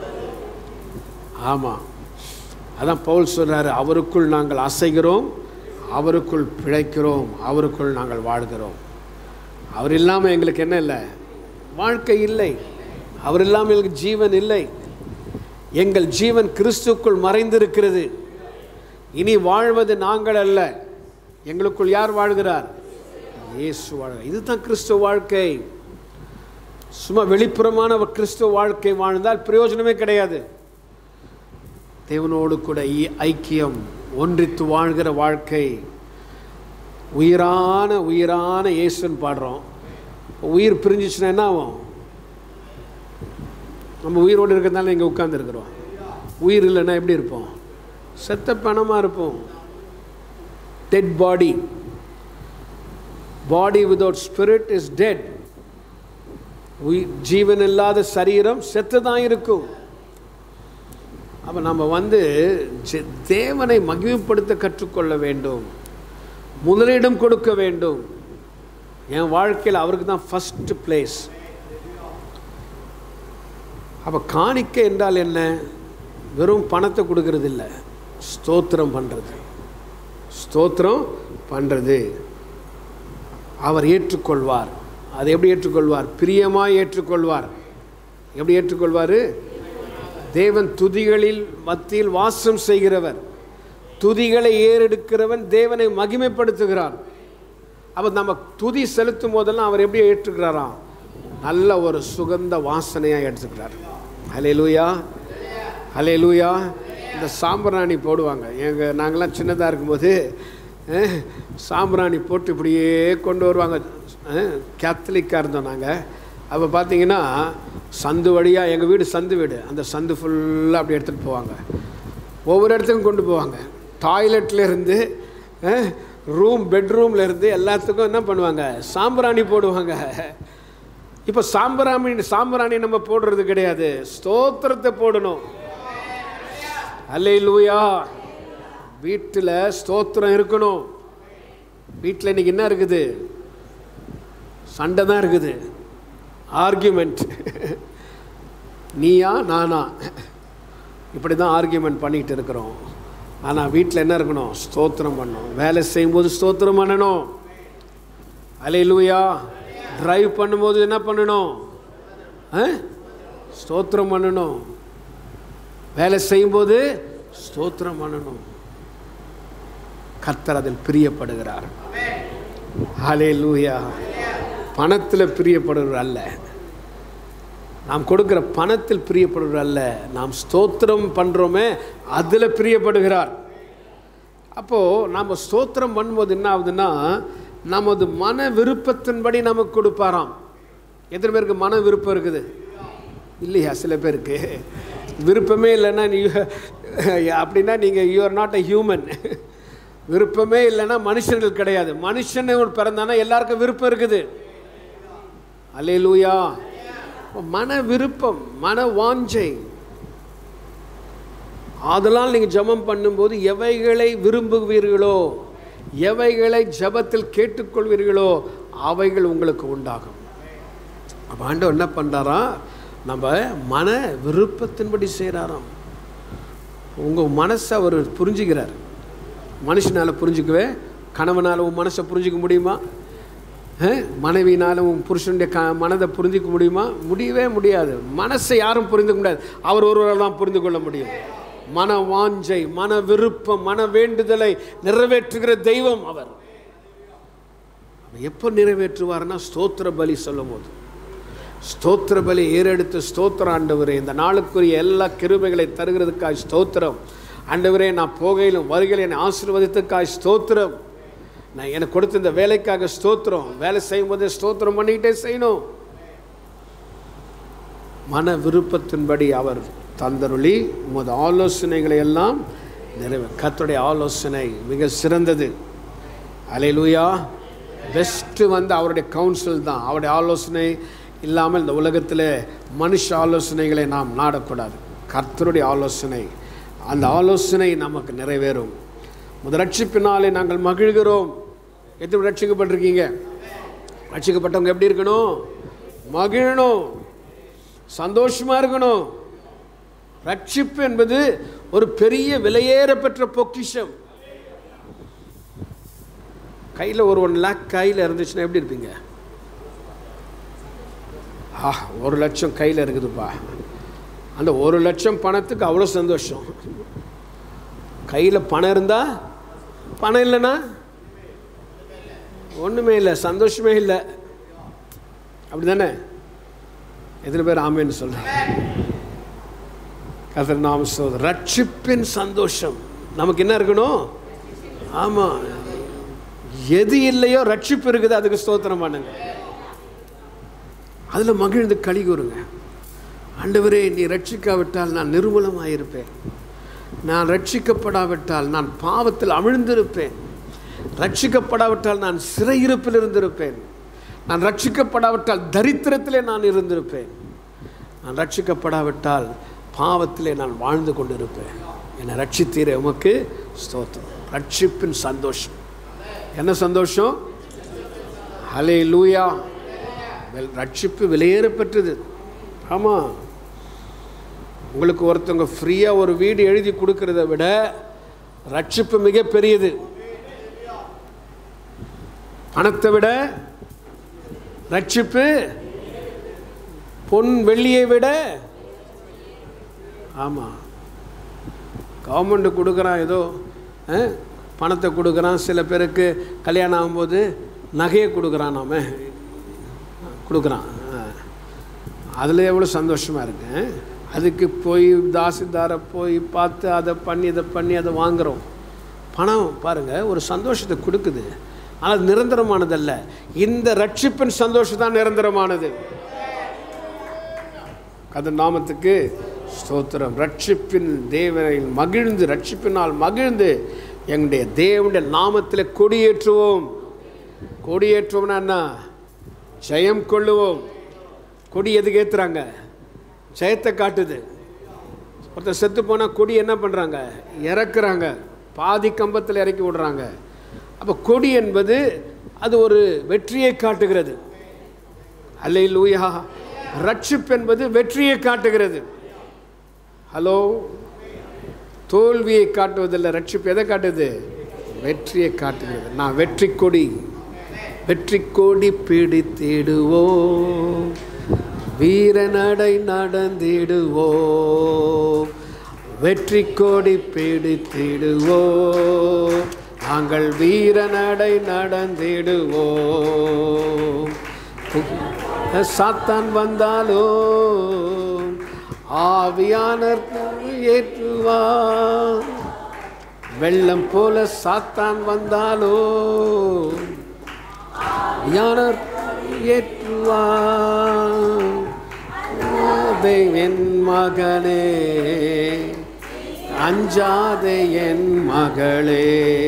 ஆமாம், அதான் பவுல் சொல்கிறாரு, அவருக்குள் நாங்கள் அசைகிறோம், அவருக்குள் பிழைக்கிறோம், அவருக்குள் நாங்கள் வாழ்கிறோம். அவர் இல்லாமல் எங்களுக்கு என்ன இல்லை? வாழ்க்கை இல்லை. அவர் இல்லாமல் எங்களுக்கு ஜீவன் இல்லை. எங்கள் ஜீவன் கிறிஸ்துக்குள் மறைந்திருக்கிறது. இனி வாழ்வது நாங்கள் அல்ல, எங்களுக்குள் யார் வாழ்கிறார்? இயேசு வாழ்கிறார். இதுதான் கிறிஸ்துவ வாழ்க்கை. சும்மா வெளிப்புறமான கிறிஸ்துவ வாழ்க்கை வாழ்ந்தால் பிரயோஜனமே கிடையாது. தேவனோடு கூட ஐக்கியம், ஒன்றித்து வாழ்கிற வாழ்க்கை. உயிரான உயிரான இயேசுன்னு பாடுறோம். உயிர் பிரிஞ்சிச்சுன்னா என்ன ஆகும்? நம்ம உயிரோடு இருக்கிறதுனால இங்கே உட்கார்ந்துருக்குறோம். உயிர் இல்லைன்னா எப்படி இருப்போம்? செத்த பணமாக இருப்போம். Dead body. Body without spirit is dead. உயிர் ஜீவன் இல்லாத சரீரம் செத்து தான் இருக்கும். அப்போ நம்ம வந்து தேவனை மகிமைப்படுத்த கற்றுக்கொள்ள வேண்டும், முதலிடம் கொடுக்க வேண்டும். என் வாழ்க்கையில் அவருக்கு தான் ஃபஸ்ட்டு பிளேஸ். அப்போ காணிக்கை என்றால் என்ன? வெறும் பணத்தை கொடுக்கறது இல்லை, ஸ்தோத்திரம் பண்ணுறது. ஸ்தோத்திரம் பண்ணுறது அவர் ஏற்றுக்கொள்வார். அதை எப்படி ஏற்றுக்கொள்வார்? பிரியமாக ஏற்றுக்கொள்வார். எப்படி ஏற்றுக்கொள்வார்? தேவன் துதிகளில் மத்தியில் வாசம் செய்கிறவர், துதிகளை ஏறெடுக்கிறவன் தேவனை மகிமைப்படுத்துகிறார். அப்போ நம்ம துதி செலுத்தும் போதெல்லாம் அவர் எப்படி ஏற்றுக்கிறாராம்? நல்ல ஒரு சுகந்த வாசனையாக எடுத்துக்கிறார். ஹல்லேலூயா, ஹல்லேலூயா. இந்த சாம்பிராணி போடுவாங்க. எங்கள் நாங்கள்லாம் சின்னதாக இருக்கும்போது சாம்பிராணி போட்டு இப்படியே கொண்டு வருவாங்க. கேத்தலிக்காக இருந்தோம் நாங்கள். அப்போ பார்த்தீங்கன்னா சந்து வழியாக, எங்கள் வீடு சந்து வீடு, அந்த சந்து ஃபுல்லாக அப்படி எடுத்துகிட்டு போவாங்க. ஒவ்வொரு இடத்துக்கும் கொண்டு போவாங்க. டாய்லெட்லேருந்து ரூம் பெட்ரூமில் இருந்து எல்லாத்துக்கும் என்ன பண்ணுவாங்க? சாம்பிராணி போடுவாங்க. இப்போ சாம்பிராணி சாம்பிராணி நம்ம போடுறது கிடையாது, ஸ்தோத்திரத்தை போடணும். அல்லேலூயா. வீட்டில் ஸ்தோத்திரம் இருக்கணும். வீட்டில் இன்றைக்கி என்ன இருக்குது? சண்டை தான் இருக்குது, ஆர்கியூமெண்ட். நீயா நானா, இப்படி தான் ஆர்கியூமெண்ட் பண்ணிகிட்டு இருக்கிறோம். ஆனால் வீட்டில் என்ன இருக்கணும்? ஸ்தோத்திரம் பண்ணணும். வேலை செய்யும்போது ஸ்தோத்திரம் பண்ணணும். அல்லேலூயா. டிரைவ் பண்ணும்போது என்ன பண்ணணும்? ஸ்தோத்திரம் பண்ணணும். வேலை செய்யும்போது ஸ்தோத்திரம் பண்ணணும். கர்த்தர் அதில் பிரியப்படுகிறார். அல்லேலூயா. பணத்தில் பிரியப்படுவர் அல்ல, நாம் கொடுக்குற பணத்தில் பிரியப்படுவர் அல்ல, நாம் ஸ்தோத்திரம் பண்ணுறோமே அதில் பிரியப்படுகிறார். அப்போது நம்ம ஸ்தோத்திரம் பண்ணும்போது என்ன ஆகுதுன்னா, நமது மன விருப்பத்தின்படி நமக்கு கொடுப்பாராம். எத்தனை பேருக்கு மன விருப்பம் இருக்குது? இல்லையா? சில பேருக்கு விருப்பமே இல்லைன்னா நீ அப்படின்னா நீங்கள் you are not a human. விருப்பமே இல்லைன்னா மனுஷர்கள் கிடையாது. மனுஷன் பிறந்தானா எல்லாருக்கும் விருப்பம் இருக்குது. அல்லேலூயா. மன விருப்பம், மன வாஞ்சை. அதனால் நீங்கள் ஜெபம் பண்ணும்போது எவைகளை விரும்புவீர்களோ, எவைகளை ஜெபத்தில் கேட்டுக்கொள்வீர்களோ அவைகள் உங்களுக்கு உண்டாகும். அப்போ ஆண்டவர் என்ன பண்ணுறாரா, நம்ம மன விருப்பத்தின்படி செய்கிறாராம். உங்கள் மனசை அவர் புரிஞ்சுக்கிறார். மனுஷனால் புரிஞ்சுக்கவே, கணவனால் உன் மனசை புரிஞ்சிக்க முடியுமா? மனைவினாலும் உன் புருஷனுடைய க மனதை புரிஞ்சிக்க முடியுமா? முடியவே முடியாது. மனசை யாரும் புரிந்துக்க முடியாது, அவர் ஒருவரால் தான் புரிந்து கொள்ள முடியும். மன வாஞ்சை, மன விருப்பம், மன வேண்டுதலை நிறைவேற்றுகிற தெய்வம் அவர். எப்போ நிறைவேற்றுவார்னா ஸ்தோத்திர பலி சொல்லும் போது. ஸ்தோத்திர பலி ஏறெடுத்து ஸ்தோத்திரம், ஆண்டவரே இந்த நாளுக்குரிய எல்லா கிருபைகளை தருகிறதுக்காக ஸ்தோத்திரம். ஆண்டவரே நான் போகையிலும் வருகையில் என்னை ஆசீர்வதித்ததுக்காக ஸ்தோத்திரம். நான் எனக்கு கொடுத்த இந்த வேலைக்காக ஸ்தோத்திரம். வேலை செய்யும் போதே ஸ்தோத்திரம் பண்ணிக்கிட்டே செய்யணும். மன விருப்பத்தின்படி அவர் தந்தருளி உமது ஆலோசனைகளை எல்லாம் நிறைவே. கர்த்தருடைய ஆலோசனை மிக சிறந்தது. அல்லேலூயா. பெஸ்ட்டு வந்து அவருடைய கவுன்சில் தான். அவருடைய ஆலோசனை இல்லாமல் இந்த உலகத்தில் மனுஷ ஆலோசனைகளை நாம் நாடக்கூடாது. கர்த்தருடைய ஆலோசனை, அந்த ஆலோசனை நமக்கு நிறைவேறும். முதல் ரட்சிப்பினாலே நாங்கள் மகிழ்கிறோம். எத்தனை ரட்சிக்கப்பட்டிருக்கீங்க? ரட்சிக்கப்பட்டவங்க எப்படி இருக்கணும்? மகிழணும், சந்தோஷமாக இருக்கணும். ரட்சிப்பு என்பது ஒரு பெரிய விலையேற பெற்ற பொக்கிஷம். கையில் ஒரு ஒன் லேக் கையில் இருந்துச்சுன்னா எப்படி இருப்பீங்க? ஆ, ஒரு லட்சம் கையில் இருக்குதுப்பா. அந்த ஒரு லட்சம் பணத்துக்கு அவ்வளோ சந்தோஷம். கையில் பணம் இருந்தால், பணம் இல்லைன்னா ஒன்றுமே இல்லை, சந்தோஷமே இல்லை. அப்படி தானே? எத்தனை பேர் ஆமேன்னு சொல்கிறேன்? கர்த்தர் நாம சொல்ற ரட்சிப்பின் சந்தோஷம் நமக்கு என்ன இருக்கணும்? ஆமாம், எது இல்லையோ ரட்சிப்பு இருக்குது, அதுக்கு ஸ்தோத்திரம் பண்ணுங்க. அதில் மகிழ்ந்து களி கூறுங்க. ஆண்டவரே நீ ரட்சிக்காவிட்டால் நான் நிர்மூலமாயிருப்பேன். நான் ரட்சிக்கப்படாவிட்டால் நான் பாவத்தில் அமிழ்ந்திருப்பேன். ரட்சிக்கப்படாவிட்டால் நான் சிறையிருப்பில் இருந்திருப்பேன். நான் ரட்சிக்கப்படாவிட்டால் தரித்திரத்திலே நான் இருந்திருப்பேன். நான் ரட்சிக்கப்படாவிட்டால் பாவத்திலே நான் வாழ்ந்து கொண்டிருப்பேன். என்னை ரட்சித்தீரே, உமக்கு ஸ்தோத்திரம். ரட்சிப்பின் சந்தோஷம். என்ன சந்தோஷம்? ஹல்லேலூயா. ரட்சிப்பு விலையேற பெற்றது. ஆமாம், உங்களுக்கு ஒருத்தவங்க ஃப்ரீயாக ஒரு வீடு எழுதி கொடுக்கறத விட ரட்சிப்பு மிக பெரியது. பணத்தை விட ரட்சிப்பு, பொன் வெள்ளியை விட. ஆமாம், கவர்மெண்ட்டு கொடுக்குறான், ஏதோ பணத்தை கொடுக்குறான். சில பேருக்கு கல்யாணம் ஆகும்போது நகையை கொடுக்குறான், நாம கொடுக்குறான். அதில் எவ்வளோ சந்தோஷமாக இருக்கு. அதுக்கு போய் தாசில்தாரை போய் பார்த்து அதை பண்ணி இதை பண்ணி அதை வாங்குகிறோம். பணம் பாருங்கள் ஒரு சந்தோஷத்தை கொடுக்குது, ஆனால் நிரந்தரமானதல்ல. இந்த ரட்சிப்பின் சந்தோஷம் தான் நிரந்தரமானது. அது நாமத்துக்கு ஸ்தோத்திரம். ரட்சிப்பின் தேவனை மகிழ்ந்து, ரட்சிப்பினால் மகிழ்ந்து எங்களுடைய தேவனுடைய நாமத்தில் கொடியேற்றுவோம். கொடியேற்றுவோம்னா என்ன? ஜெயம் கொள்ளுவோம். கொடி எதுக்கு ஏற்றுறாங்க? ஜெயத்தை காட்டுது. ஒருத்தர் செத்து போனால் கொடி என்ன பண்ணுறாங்க? இறக்குறாங்க, பாதி கம்பத்தில் இறக்கி விடுறாங்க. அப்போ கொடி என்பது அது ஒரு வெற்றியை காட்டுகிறது. அல்லேலூயா. ரட்சிப்பு என்பது வெற்றியை காட்டுகிறது. ஹலோ, தோல்வியை காட்டுவதில்லை. ரட்சிப்பு எதை காட்டுது? வெற்றியை காட்டுகிறது. நான் வெற்றி கொடி, வெற்றி கொடி பிடித்திடுவோம், வீரநடை நடந்திடுவோம், வெற்றி கொடி பிடித்திடுவோம், நாங்கள் வீரநடை நடந்திடுவோம், சாத்தான் வந்தாலும் ஆவியானவர் ஏற்றுவார். வெள்ளம் போல சாத்தான் வந்தாலும் ஆவியானவர் ஏற்றுவார். என் மகனே அஞ்சாதே என் மகளே,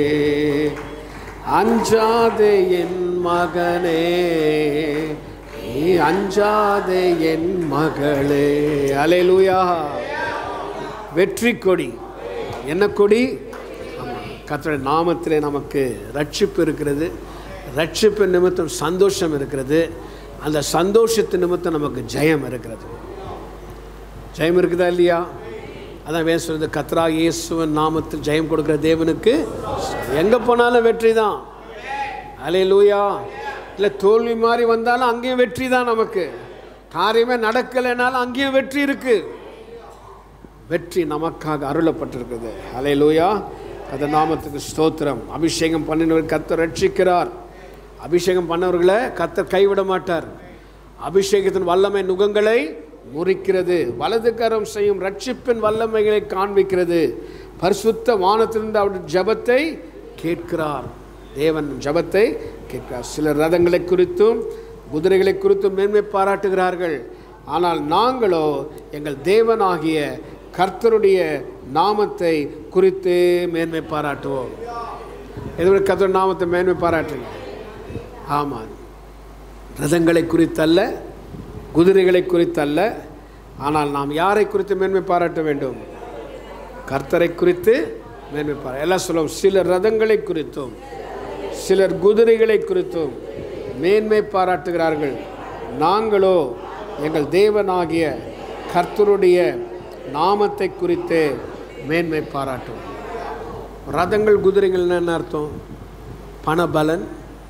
அஞ்சாதே என் மகனே, நீ அஞ்சாதே என் மகளே. அல்லேலூயா. வெற்றி கொடி. என்ன கொடி? கர்த்தருடைய நாமத்திலே நமக்கு ரட்சிப்பு இருக்கிறது. ரட்சிப்பு நிமித்தம் சந்தோஷம் இருக்கிறது. அந்த சந்தோஷத்து நிமித்தம் நமக்கு ஜெயம் இருக்கிறது. ஜெயம் இருக்குதா இல்லையா? அதான் வேணும் சொல்றது, கர்த்தராகிய இயேசுவின் நாமத்தில் ஜெயம் கொடுக்கிற தேவனுக்கு எங்கே போனாலும் வெற்றி தான். அல்லேலூயா. இல்லை தோல்வி மாதிரி வந்தாலும் அங்கேயும் வெற்றி தான். நமக்கு காரியமே நடக்கலைனாலும் அங்கேயும் வெற்றி இருக்கு. வெற்றி நமக்காக அருளப்பட்டிருக்குது. அல்லேலூயா. கர்த்தர் நாமத்துக்கு ஸ்தோத்திரம். அபிஷேகம் பண்ணினவர் கர்த்தர் ரட்சிக்கிறார். அபிஷேகம் பண்ணவர்களை கர்த்தர் கைவிட மாட்டார். அபிஷேகத்தின் வல்லமை நுகங்களை முறிக்கிறது. வலது கரம் செய்யும் ரட்சிப்பின் வல்லமைகளை காண்பிக்கிறது. பரிசுத்த வானத்திலிருந்து அவருடைய ஜபத்தை கேட்கிறார். தேவன் ஜபத்தை கேட்கிறார். சிலர் ரதங்களை குறித்தும் குதிரைகளை குறித்தும் மேன்மை பாராட்டுகிறார்கள். ஆனால் நாங்களோ எங்கள் தேவனாகிய கர்த்தருடைய நாமத்தை குறித்து மேன்மை பாராட்டுவோம். எதுவும் கர்த்தருடைய நாமத்தை மேன்மை பாராட்டுங்க. ஆமாம், ரதங்களை குறித்தல்ல, குதிரைகளை குறித்தல்ல. ஆனால் நாம் யாரை குறித்து மேன்மை பாராட்ட வேண்டும்? கர்த்தரை குறித்து மேன்மை பாராட்ட. எல்லாம் சொல்லுவோம். சிலர் ரதங்களை குறித்தும் சிலர் குதிரைகளை குறித்தும் மேன்மை பாராட்டுகிறார்கள். நாங்களோ எங்கள் தேவனாகிய கர்த்தருடைய நாமத்தை குறித்து மேன்மை பாராட்டுவோம். ரதங்கள் குதிரைகள்னு என்ன அர்த்தம்? பணபலன்,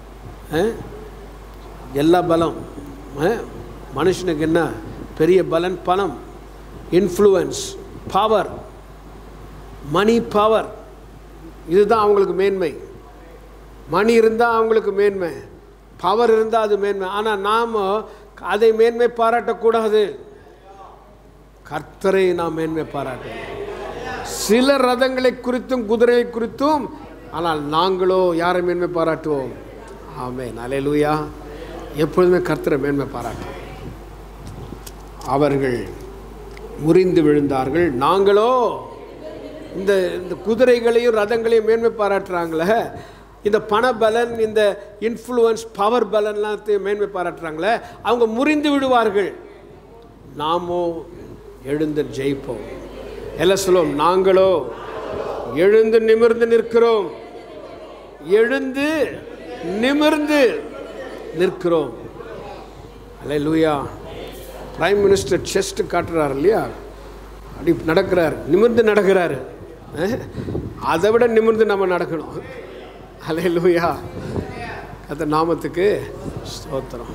எல்லா பலம். மனுஷனுக்கு என்ன பெரிய பலன்? பணம், இன்ஃப்ளூயன்ஸ், பவர், மணி பவர். இதுதான் அவங்களுக்கு மேன்மை. மணி இருந்தால் அவங்களுக்கு மேன்மை, பவர் இருந்தால் அது மேன்மை. ஆனால் நாம் அதை மேன்மை பாராட்டக்கூடாது. கர்த்தரை நாம் மேன்மை பாராட்டணும். சில ரதங்களை குறித்தும் குதிரையை குறித்தும், ஆனால் நாங்களோ யாரை மேன்மை பாராட்டுவோம்? ஆமென். அல்லேலூயா. எப்பொழுதுமே கர்த்தரை மேன்மை பாராட்டுவோம். அவர்கள் முறிந்து விழுந்தார்கள். நாங்களோ இந்த இந்த குதிரைகளையும் ரதங்களையும் மேன்மை பாராட்டுறாங்களே, இந்த பணபலன், இந்த இன்ஃப்ளூயன்ஸ், பவர் பலன்லாம் மேன்மை பாராட்டுறாங்களே, அவங்க முறிந்து விடுவார்கள். நாமோ எழுந்து ஜெயிப்போம். எல்லாம் சொல்லுவோம். நாங்களோ எழுந்து நிமிர்ந்து நிற்கிறோம். எழுந்து நிமிர்ந்து நிற்கிறோம். அல்லேலூயா. பிரைம் மினிஸ்டர் செஸ்ட் காட்டுறாரு இல்லையா? அப்படி நடக்கிறார், நிமிர்ந்து நடக்கிறாரு. அதை விட நிமிர்ந்து நம்ம நடக்கணும். அல்லேலூயா. கர்த்தர் நாமத்துக்கு ஸ்தோத்திரம்.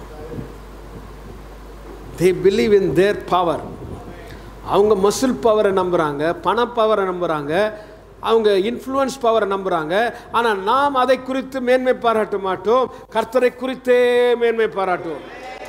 they believe in their power. அவங்க மசில் பவரை நம்புகிறாங்க, பண பவரை நம்புகிறாங்க, அவங்க இன்ஃப்ளூயன்ஸ் பவரை நம்புகிறாங்க. ஆனால் நாம் அதை குறித்து மேன்மை பாராட்ட மாட்டோம். கர்த்தரை குறித்தே மேன்மை பாராட்டுவோம்.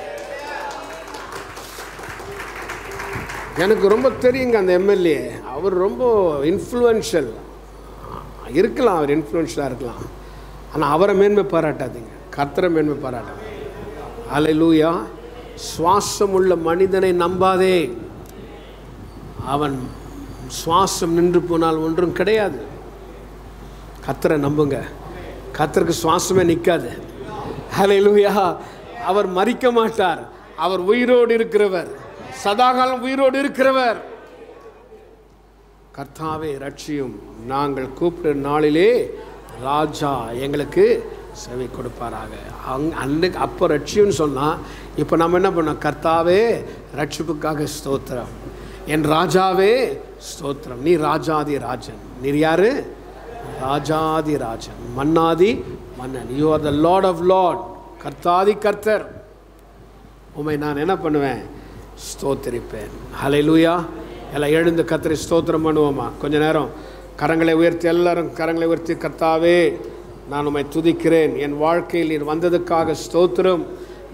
எனக்கு ரொம்ப தெரியுங்க அந்த எம்எல்ஏ. அவர் ரொம்ப இன்ஃப்ளூயன்ஷியல் இருக்கலாம், அவர் இன்ஃப்ளூயன்ஷியலாக இருக்கலாம். ஆனால் அவரை மேன்மை பாராட்டாதீங்க, கர்த்தரை மேன்மை பாராட்டாங்க. அல்லேலூயா. சுவாசம் உள்ள மனிதனை நம்பாதே. அவன் சுவாசம் நின்று போனால் ஒன்றும் கிடையாது. கர்த்தரை நம்புங்க. கர்த்தருக்கு சுவாசமே நிற்காது. அல்லேலூயா. அவர் மரிக்க மாட்டார். அவர் உயிரோடு இருக்கிறவர், சதாகாலம் உயிரோடு இருக்கிறவர். கர்த்தாவே ரட்சியும், நாங்கள் கூப்பிட்ட நாளிலே ராஜா எங்களுக்கு செவி கொடுப்பாராக. அங் அன்றைக்கு அப்போ ரட்சியும்னு சொன்னால், இப்போ நம்ம என்ன பண்ணோம்? கர்த்தாவே ரட்சிப்புக்காக ஸ்தோத்திரம், என் ராஜாவே ஸ்தோத்திரம். நீ ராஜாதி ராஜன். நீர் யாரு? ராஜாதி ராஜன், மன்னாதி மன்னன். You are the lord of lord. கர்த்தாதி கர்த்தர். உம்மை நான் என்ன பண்ணுவேன்? ஸ்தோத்திரிப்பேன். ஹல்லேலூயா. எல்லாம் எழுந்து கர்த்தரை ஸ்தோத்திரம் பண்ணுவோமா? கொஞ்ச நேரம் கரங்களை உயர்த்தி, எல்லாரும் கரங்களை உயர்த்தி, கர்த்தாவே நான் உம்மை துதிக்கிறேன். என் வாழ்க்கையில் நீர் வந்ததுக்காக ஸ்தோத்திரம்.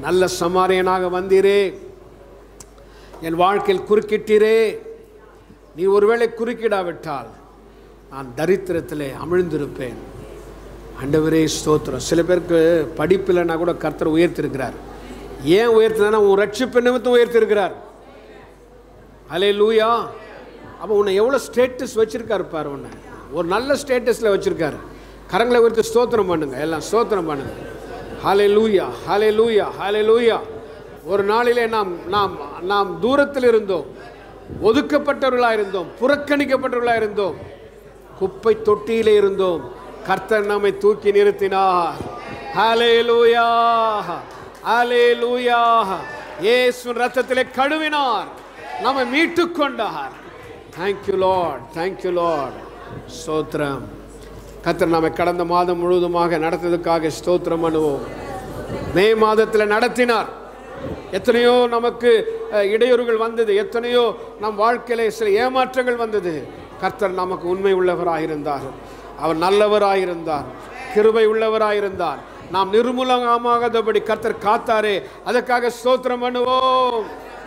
நல்ல சமாரியனாக வந்தீரே, என் வாழ்க்கையில் குறுக்கிட்டீரே. நீ ஒருவேளை குறுக்கிடாவிட்டால் நான் தரித்திரத்திலே அமிழ்ந்திருப்பேன். ஆண்டவரே ஸ்தோத்திரம். சில பேருக்கு படிப்பில்லைன்னா கூட கர்த்தர் உயர்த்திருக்கிறார். ஏன் உயர்த்தினா உன் ரட்சிப்பு நிமித்தம் உயர்த்திருக்கிறார். ஹல்லேலூயா. அப்போ உன்னை எவ்வளோ ஸ்டேட்டஸ் வச்சுருக்காரு பாரு. உன்னை ஒரு நல்ல ஸ்டேட்டஸில் வச்சுருக்காரு. கரங்களை உயர்த்தி ஸ்தோத்திரம் பண்ணுங்க, எல்லாம் ஸ்தோத்திரம் பண்ணுங்க. ஹல்லேலூயா, ஹல்லேலூயா, ஹல்லேலூயா. ஒரு நாளிலே நாம் நாம் நாம் தூரத்தில் இருந்தோம், ஒதுக்கப்பட்டவர்களாக இருந்தோம், புறக்கணிக்கப்பட்டவர்களாக இருந்தோம், குப்பை தொட்டியிலே இருந்தோம். கர்த்தர் நம்மை தூக்கி நிறுத்தினார். ஹல்லேலூயா, ஹல்லேலூயா. இயேசு ரத்தத்திலே கழுவினார், நம்மை மீட்டு கொண்டார். Thank you lord, thank you lord. ஸ்தோத்திரம். கர்த்தர் நம்மை கடந்த மாதம் முழுவதுமாக நடத்ததுக்காக ஸ்தோத்திரம் பண்ணுவோம். மே மாதத்தில் நடத்தினார். எத்தனையோ நமக்கு இடையூறுகள் வந்தது, எத்தனையோ நம் வாழ்க்கையிலே சில ஏமாற்றங்கள் வந்தது. கர்த்தர் நமக்கு உண்மை உள்ளவராயிருந்தார், அவர் நல்லவராயிருந்தார், கிருபை உள்ளவராயிருந்தார். நாம் நிர்மூலமாகாதபடி கர்த்தர் காத்தாரே, அதற்காக ஸ்தோத்திரம் பண்ணுவோம்.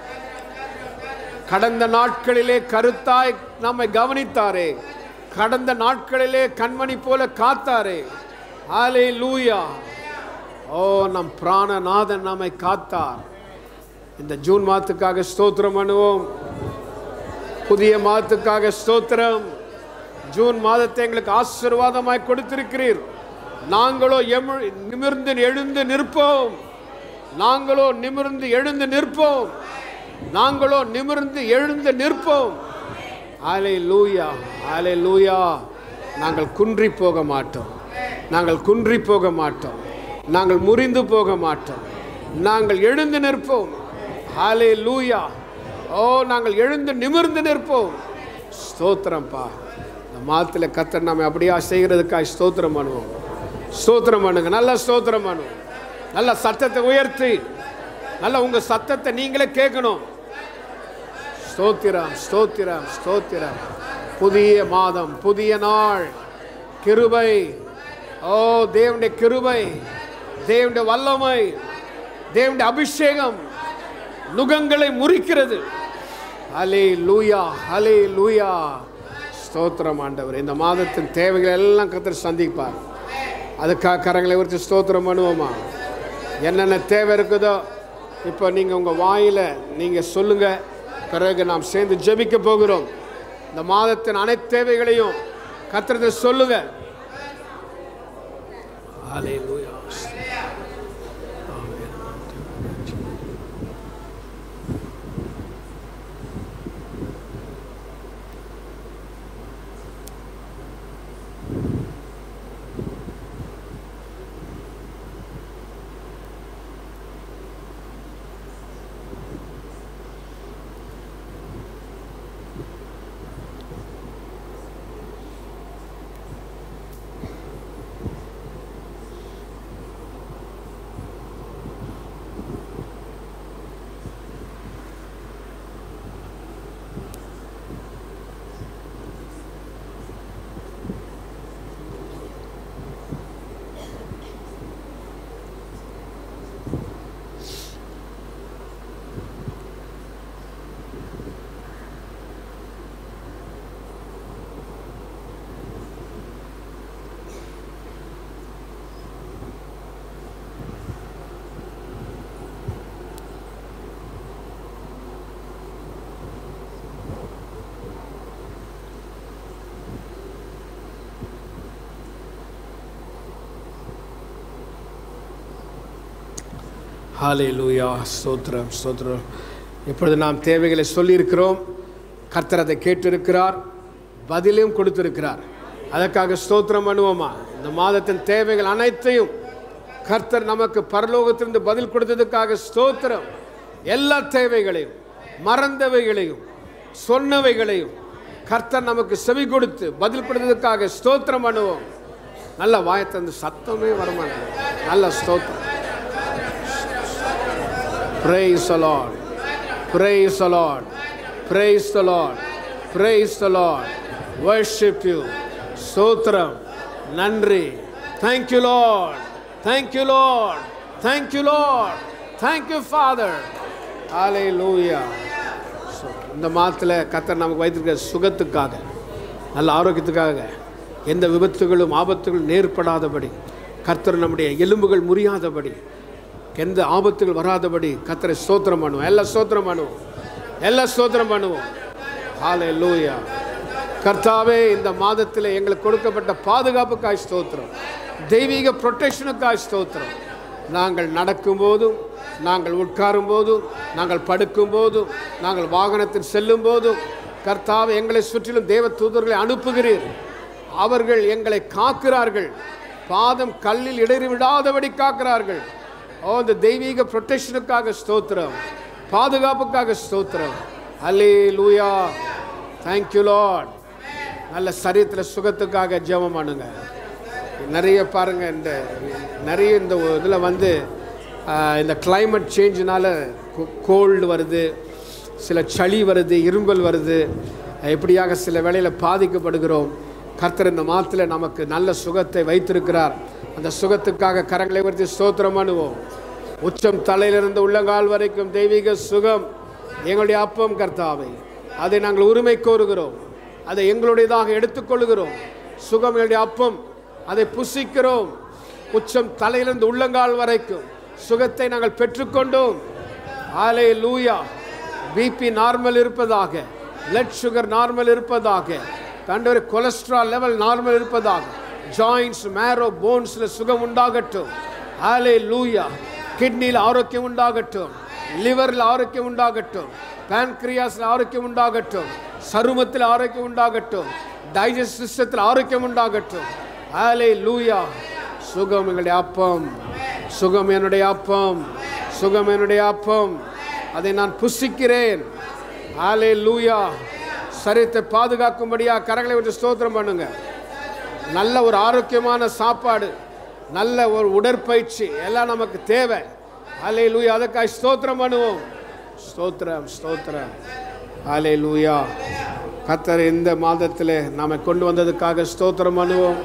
கடந்த நாட்களிலே கருத்தாய் நம்மை கவனித்தாரே, கடந்த நாட்களிலே கண்மணி போல காத்தாரே. ஹல்லேலூயா. ஓ, நம் பிராணநாதன் நம்மை காத்தார். இந்த ஜூன் மாதத்துக்காக ஸ்தோத்திரம் பண்ணுவோம். புதிய மாதத்துக்காக ஸ்தோத்திரம். ஜூன் மாதத்தை எங்களுக்கு ஆசீர்வாதமாய் கொடுத்திருக்கிறீர். நாங்களோ நிமிர்ந்து எழுந்து நிற்போம். நாங்களோ நிமிர்ந்து எழுந்து நிற்போம். நாங்களோ நிமிர்ந்து எழுந்து நிற்போம். ஹல்லேலூயா, ஹல்லேலூயா. நாங்கள் குன்றி போக மாட்டோம், நாங்கள் குன்றி போக மாட்டோம், நாங்கள் முறிந்து போக மாட்டோம். நாங்கள் எழுந்து நிற்போம். ஹல்லேலூயா. ஓ, நாங்கள் எழுந்து நிமிர்ந்து நிற்போம். ஸ்தோத்திரம்ப்பா. இந்த மாதத்தில் கர்த்தர் நாம அப்படியா செய்கிறதுக்காக ஸ்தோத்திரம் பண்ணுவோம். ஸ்தோத்திரம் பண்ணுங்க, நல்லா ஸ்தோத்திரம் பண்ணுவோம். நல்ல சத்தத்தை உயர்த்தி, நல்ல உங்க சத்தத்தை நீங்களே கேட்கணும். ஸ்தோத்திரம், ஸ்தோத்திரம், ஸ்தோத்திரம். புதிய மாதம், புதிய நாள், கிருபை. ஓ, தேவனுடைய கிருபை, தேவனுடைய வல்லமை, தேவனுடைய அபிஷேகம் நுகங்களை முறிக்கிறது. ஹல்லேலூயா, ஹல்லேலூயா. ஸ்தோத்திரம் ஆண்டவர். இந்த மாதத்தின் தேவைகள் எல்லாம் கர்த்தர் சந்திப்பார். அதுக்காக கரங்களை உயர்த்தி ஸ்தோத்திரம் பண்ணுவோமா? என்னென்ன தேவை இருக்குதோ இப்போ நீங்கள் உங்கள் வாயில் நீங்கள் சொல்லுங்கள். பிறகு நாம் சேர்ந்து ஜெபிக்க போகிறோம். இந்த மாதத்தின் அனைத்து தேவைகளையும் கர்த்தரிடம் சொல்லுங்கள். ஹல்லேலூயா. ஹல்லேலூயா. ஸ்தோத்திரம், ஸ்தோத்திரம். இப்பொழுது நாம் தேவைகளை சொல்லியிருக்கிறோம். கர்த்தர் அதை கேட்டிருக்கிறார், பதிலையும் கொடுத்திருக்கிறார். அதற்காக ஸ்தோத்திரம் பண்ணுவோமா? இந்த மாதத்தின் தேவைகள் அனைத்தையும் கர்த்தர் நமக்கு பரலோகத்திலிருந்து பதில் கொடுத்ததுக்காக ஸ்தோத்திரம். எல்லா தேவைகளையும், மறந்தவைகளையும், சொன்னவைகளையும் கர்த்தர் நமக்கு செவி கொடுத்து பதில் கொடுத்ததுக்காக ஸ்தோத்திரம் பண்ணுவோம். நல்ல வாயத்தந்து சத்தமே வரமாட்டேன். நல்ல ஸ்தோத்திரம். Praise the Lord. Praise the Lord. Praise the Lord. Praise the Lord. Worship you. Stotram. Nandri. Thank you, Lord. Thank you, Lord. Thank you, Lord. Thank you, Father. Hallelujah. So, இந்த மாதத்தில் கர்த்தர் நமக்கு வைத்திருக்கிற சுகத்துக்காக, நல்ல ஆரோக்கியத்துக்காக, எந்த விபத்துகளும் ஆபத்துகளும் நேர்படாதபடி, கர்த்தர் நம்முடைய எலும்புகள் முறியாதபடி, எந்த ஆபத்துகள் வராதபடி கர்த்தரை ஸ்தோத்திரம் பண்ணுவோம். எல்லாம் ஸ்தோத்திரம் பண்ணுவோம். எல்லாம் ஸ்தோத்திரம் பண்ணுவோம். ஹல்லேலூயா. கர்த்தாவே, இந்த மாதத்தில் எங்களுக்கு கொடுக்கப்பட்ட பாதுகாப்புக்காய் ஸ்தோத்திரம், தெய்வீக ப்ரொடெக்ஷனுக்காய் ஸ்தோத்திரம். நாங்கள் நடக்கும்போதும், நாங்கள் உட்காரும் போதும், நாங்கள் படுக்கும் போதும், நாங்கள் வாகனத்தில் செல்லும் போதும் கர்த்தாவே எங்களை சுற்றிலும் தேவ தூதர்களை அனுப்புகிறீர். அவர்கள் எங்களை காக்கிறார்கள். பாதம் கல்லில் இடறி விடாதபடி காக்கிறார்கள். ஓ, இந்த தெய்வீக ப்ரொடெக்ஷனுக்காக ஸ்தோத்திரம், பாதுகாப்புக்காக ஸ்தோத்திரம். அல்லேலூயா. Thank you lord. நல்ல சரீரத்தில் சுகத்துக்காக ஜெபம் பண்ணுங்க. நிறைய பாருங்கள், இந்த நிறைய இந்த இதில் வந்து இந்த கிளைமேட் சேஞ்சினால் கோல்டு வருது, சில சளி வருது, இரும்பல் வருது. இப்படியாக சில வேளையில் பாதிக்கப்படுகிறோம். கர்த்தர் இந்த மாதத்தில் நமக்கு நல்ல சுகத்தை வைத்திருக்கிறார். அந்த சுகத்துக்காக கரங்களை உயர்த்தி ஸ்தோத்திரம் பண்ணுவோம். உச்சம் தலையிலிருந்து உள்ளங்கால் வரைக்கும் தெய்வீக சுகம் எங்களுடைய அப்பம் கர்த்தாவை. அதை நாங்கள் உரிமை கோருகிறோம். அதை எங்களுடையதாக எடுத்துக்கொள்கிறோம். சுகம் எங்களுடைய அப்பம், அதை புசிக்கிறோம். உச்சம் தலையிலிருந்து உள்ளங்கால் வரைக்கும் சுகத்தை நாங்கள் பெற்றுக்கொண்டோம். ஹல்லேலூயா. பிபி நார்மல் இருப்பதாக, பிளட் சுகர் நார்மல் இருப்பதாக, தண்டவர் கொலஸ்ட்ரால் லெவல் நார்மல் இருப்பதாக, ஜாயின்ஸ், மேரோ, போன்ஸில் சுகம் உண்டாகட்டும். ஹல்லேலூயா. கிட்னியில் ஆரோக்கியம் உண்டாகட்டும், லிவரில் ஆரோக்கியம் உண்டாகட்டும், பேன்க்ரியாஸில் ஆரோக்கியம் உண்டாகட்டும், சருமத்தில் ஆரோக்கியம் உண்டாகட்டும், டைஜஸ்ட் சிஸ்டத்தில் ஆரோக்கியம் உண்டாகட்டும். ஹல்லேலூயா. சுகம் எங்களுடைய அப்பம், சுகம் என்னுடைய அப்பம், சுகம் என்னுடைய அப்பம், அதை நான் புசிக்கிறேன். ஹல்லேலூயா. சரீரத்தை பாதுகாக்கும்படியாக கரங்களை வச்சு ஸ்தோத்திரம் பண்ணுங்க. நல்ல ஒரு ஆரோக்கியமான சாப்பாடு, நல்ல ஒரு உடற்பயிற்சி எல்லாம் நமக்கு தேவை. ஹல்லேலூயா. அதற்காக ஸ்தோத்திரம் பண்ணுவோம். ஸ்தோத்திரம், ஸ்தோத்திரம். ஹல்லேலூயா. கர்த்தர் இந்த மாதத்தில் நாம கொண்டு வந்ததுக்காக ஸ்தோத்திரம் பண்ணுவோம்.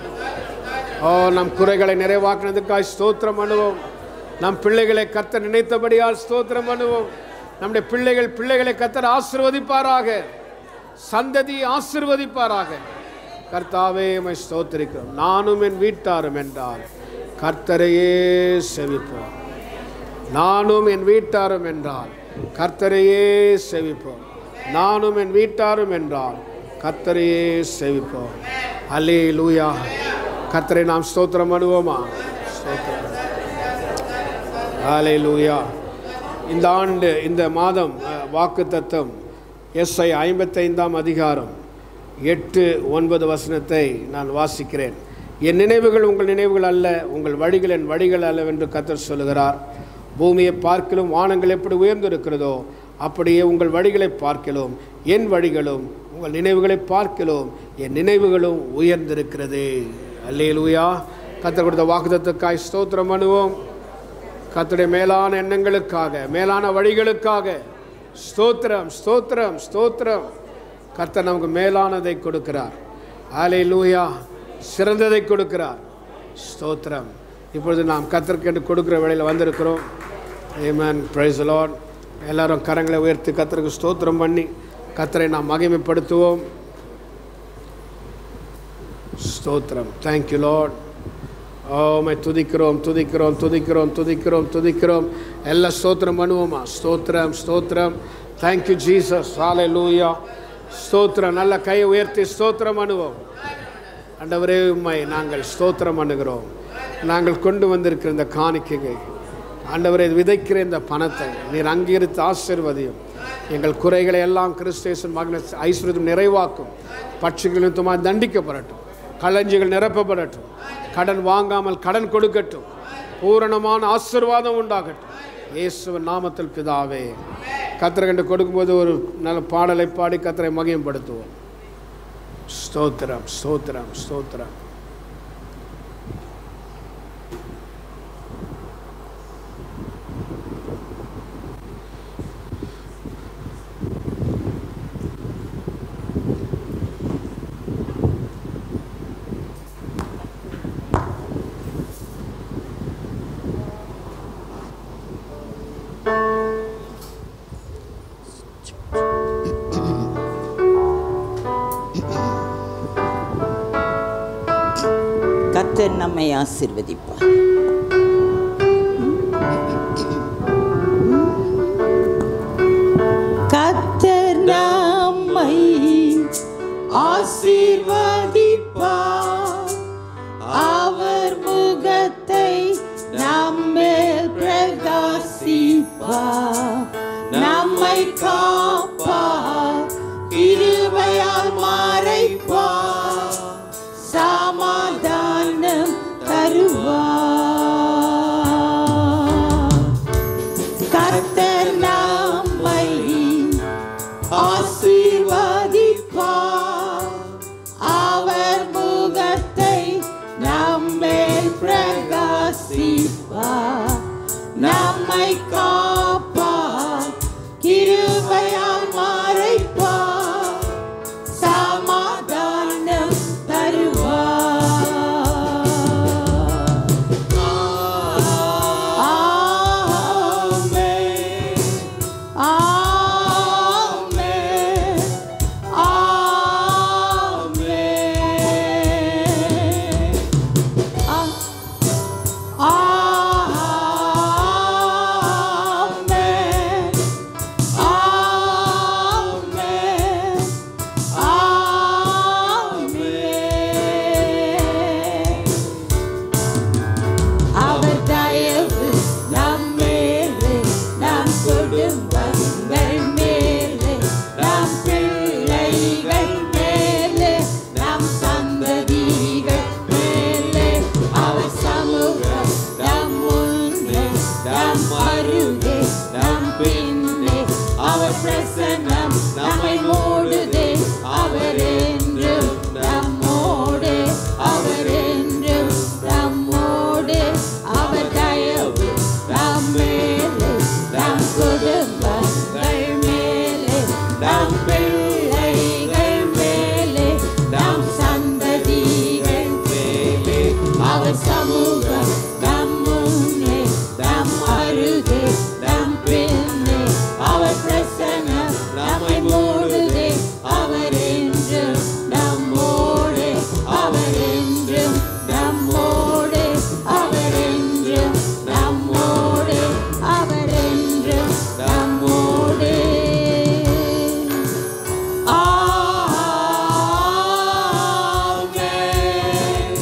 ஓ, நம் குறைகளை நிறைவாக்குனதுக்காக ஸ்தோத்திரம் பண்ணுவோம். நம் பிள்ளைகளை கர்த்தர் நினைத்தபடியால் ஸ்தோத்திரம் பண்ணுவோம். நம்முடைய பிள்ளைகள் பிள்ளைகளை கர்த்தர் ஆசீர்வதிப்பாராக, சந்ததி ஆசீர்வதிப்பாராக. கர்த்தாவே உம்மை ஸ்தோத்திரிக்கிறோம். நானும் என் வீட்டாரும் என்றால் கர்த்தரையே செவிப்போம். நானும் என் வீட்டாரும் என்றால் கர்த்தரையே செவிப்போம். நானும் என் வீட்டாரும் என்றால் கர்த்தரையே செவிப்போம். அல்லேலூயா. கர்த்தரை நாம் ஸ்தோத்திரம் பண்ணுவோமா? ஸ்தோத்திரம். அல்லேலூயா. இந்த ஆண்டு இந்த மாதம் வாக்குத்தத்தம் எஸ்ஐ ஐம்பத்தைந்தாம் அதிகாரம் எட்டு ஒன்பது வசனத்தை நான் வாசிக்கிறேன். என் நினைவுகள் உங்கள் நினைவுகள் அல்ல, உங்கள் வழிகள் என் வழிகள் அல்லவென்று கர்த்தர் சொல்லுகிறார். பூமியை பார்க்கிலும் வானங்கள் எப்படி உயர்ந்திருக்கிறதோ அப்படியே உங்கள் வழிகளை பார்க்கிலும் என் வழிகளும் உங்கள் நினைவுகளை பார்க்கிலும் என் நினைவுகளும் உயர்ந்திருக்கிறது. அல்லேலூயா. கர்த்தர் கொடுத்த வாக்குத்தத்தத்துக்காய் ஸ்தோத்திரம் பண்ணுவோம். கர்த்தருடைய மேலான எண்ணங்களுக்காக, மேலான வழிகளுக்காக ஸ்தோத்திரம், ஸ்தோத்திரம், ஸ்தோத்திரம். கர்த்தர் நமக்கு மேலானதை கொடுக்கிறார். அல்லேலூயா. சிறந்ததை கொடுக்கிறார். ஸ்தோத்திரம். இப்பொழுது நாம் கர்த்தருக்கு கொடுக்கிற வேளையில் வந்திருக்கிறோம். ஆமென். Praise the lord. எல்லாரும் கரங்களை உயர்த்தி கர்த்தருக்கு ஸ்தோத்திரம் பண்ணி கர்த்தரை நாம் மகிமைப்படுத்துவோம். ஸ்தோத்திரம். Thank you lord. ஓமை துதிக்கிறோம், துதிக்கிறோம், துதிக்கிறோம், துதிக்கிறோம், துதிக்கிறோம். எல்லாம் ஸ்தோத்திரம் பண்ணுவோமா? ஸ்தோத்திரம், ஸ்தோத்திரம். Thank you Jesus. ஹல்லேலூயா. ஸ்தோத்திரம். நல்ல கையை உயர்த்தி ஸ்தோத்திரம் பண்ணுவோம். ஆண்டவரே, உம்மை நாங்கள் ஸ்தோத்திரம் பண்ணுகிறோம். நாங்கள் கொண்டு வந்திருக்கிற இந்த காணிக்கையை ஆண்டவரே, விதைக்கிற இந்த பணத்தை நீர் அங்கீகரித்து ஆசீர்வதியும். எங்கள் குறைகளை எல்லாம் கிறிஸ்தேசன் மகன ஐஸ்வர்யம் நிறைவாக்கும். பட்சிகள் நிமித்தமாக தண்டிக்கப்படட்டும், களஞ்சிகள் நிரப்பப்படட்டும், கடன் வாங்காமல் கடன் கொடுக்கட்டும், பூரணமான ஆசீர்வாதம் உண்டாகட்டும். இயேசுவின் நாமத்தில் பிதாவே. கர்த்தரை கண்டு கொடுக்கும்போது ஒரு நல்ல பாடலை பாடி கர்த்தரை மகிமைப்படுத்துவோம். ஸ்தோத்திரம், ஸ்தோத்திரம், ஸ்தோத்திரம். கர்த்தர் நம்மை ஆசீர்வதிப்பார். கர்த்தர் நம்மை ஆசீர்வதிப்பார், அவர் முகத்தை நம்மேல் பிரகாசிப்பார், நம்மை காப்பார், கிருபையால் மறைப்பார், சமாதானம் தருவார். கர்த்தர் நம்மை ஆசீர்வதிப்பார், அவர் முகத்தை நம்மேல் பிரகாசிப்பார், நம்மை காப்பார், கிருபையால் மறைப்பார், சமாதானம் தருவார். ஆமென், ஆமென், ஆமென். ஆ- ஆமென், ஆமென், ஆமென். அவர் தயவு நம்மேலே, நம் குடும்பங்கள் மேலே, நம் பிள்ளைகள் மேலே, நம் சந்ததிகள் மேலே, அவர் சமூகம் நம் முன்னே, நம் அருகே, நம் பின்னே, அவர் பிரசன்னம் நம்மை மூடுதே, அவர் என்றும் நம்மோடே, அவர் என்றும் நம்மோடே, அவர் தயவு நம் மேலே, நம் குடும்பங்கள் மேலே, நம் பிள்ளைகள் மேலே, நம் சந்ததிகள் மேலே, அவர் சமூகம் நம் முன்னே, நம் அருகே, நம் பின்னே, அவர் பிரசன்னம் நம்மை மூடுதே, அவர் என்றும் நம்மோடே, அவர் என்றும் நம்மோடே, அவர் என்றும் நம்மோடே, அவர் என்றும் நம்மோடே. ஆமென்,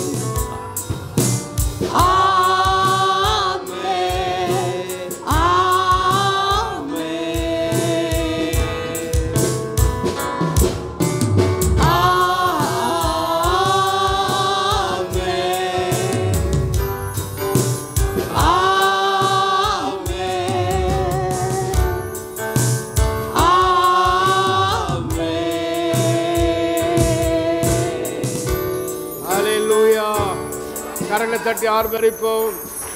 ஆமென், ஹல்லேலூயா. கரங்களை தட்டி ஆர்ப்பரிப்போம்.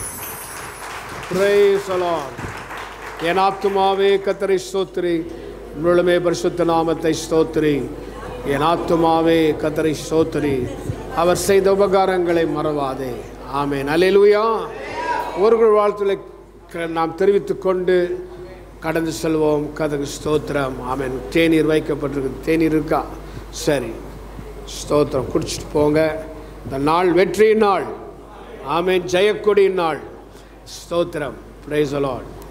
Praise the Lord. என் ஆத்துமாவே கர்த்தரை ஸ்தோத்திரி, முழுமே பரிசுத்த நாமத்தை ஸ்தோத்திரி. என் ஆத்துமாவே கர்த்தரை ஸ்தோத்திரி, அவர் செய்த உபகாரங்களை மறவாதே. ஆமென். ஹல்லேலூயா. ஒரு வாழ்த்துல நாம் தெரிவித்துக் கொண்டு கடந்து செல்வோம். கதகு ஸ்தோத்திரம். ஆமென். தேநீர் வைக்கப்பட்டிருக்கு. தேநீர் இருக்கா? சரி, ஸ்தோத்திரம். குடிச்சிட்டு போங்க. இந்த நாள் வெற்றியின் நாள். ஆமென். ஜெயக்கொடியின் நாள். ஸ்தோத்திரம். Praise the Lord.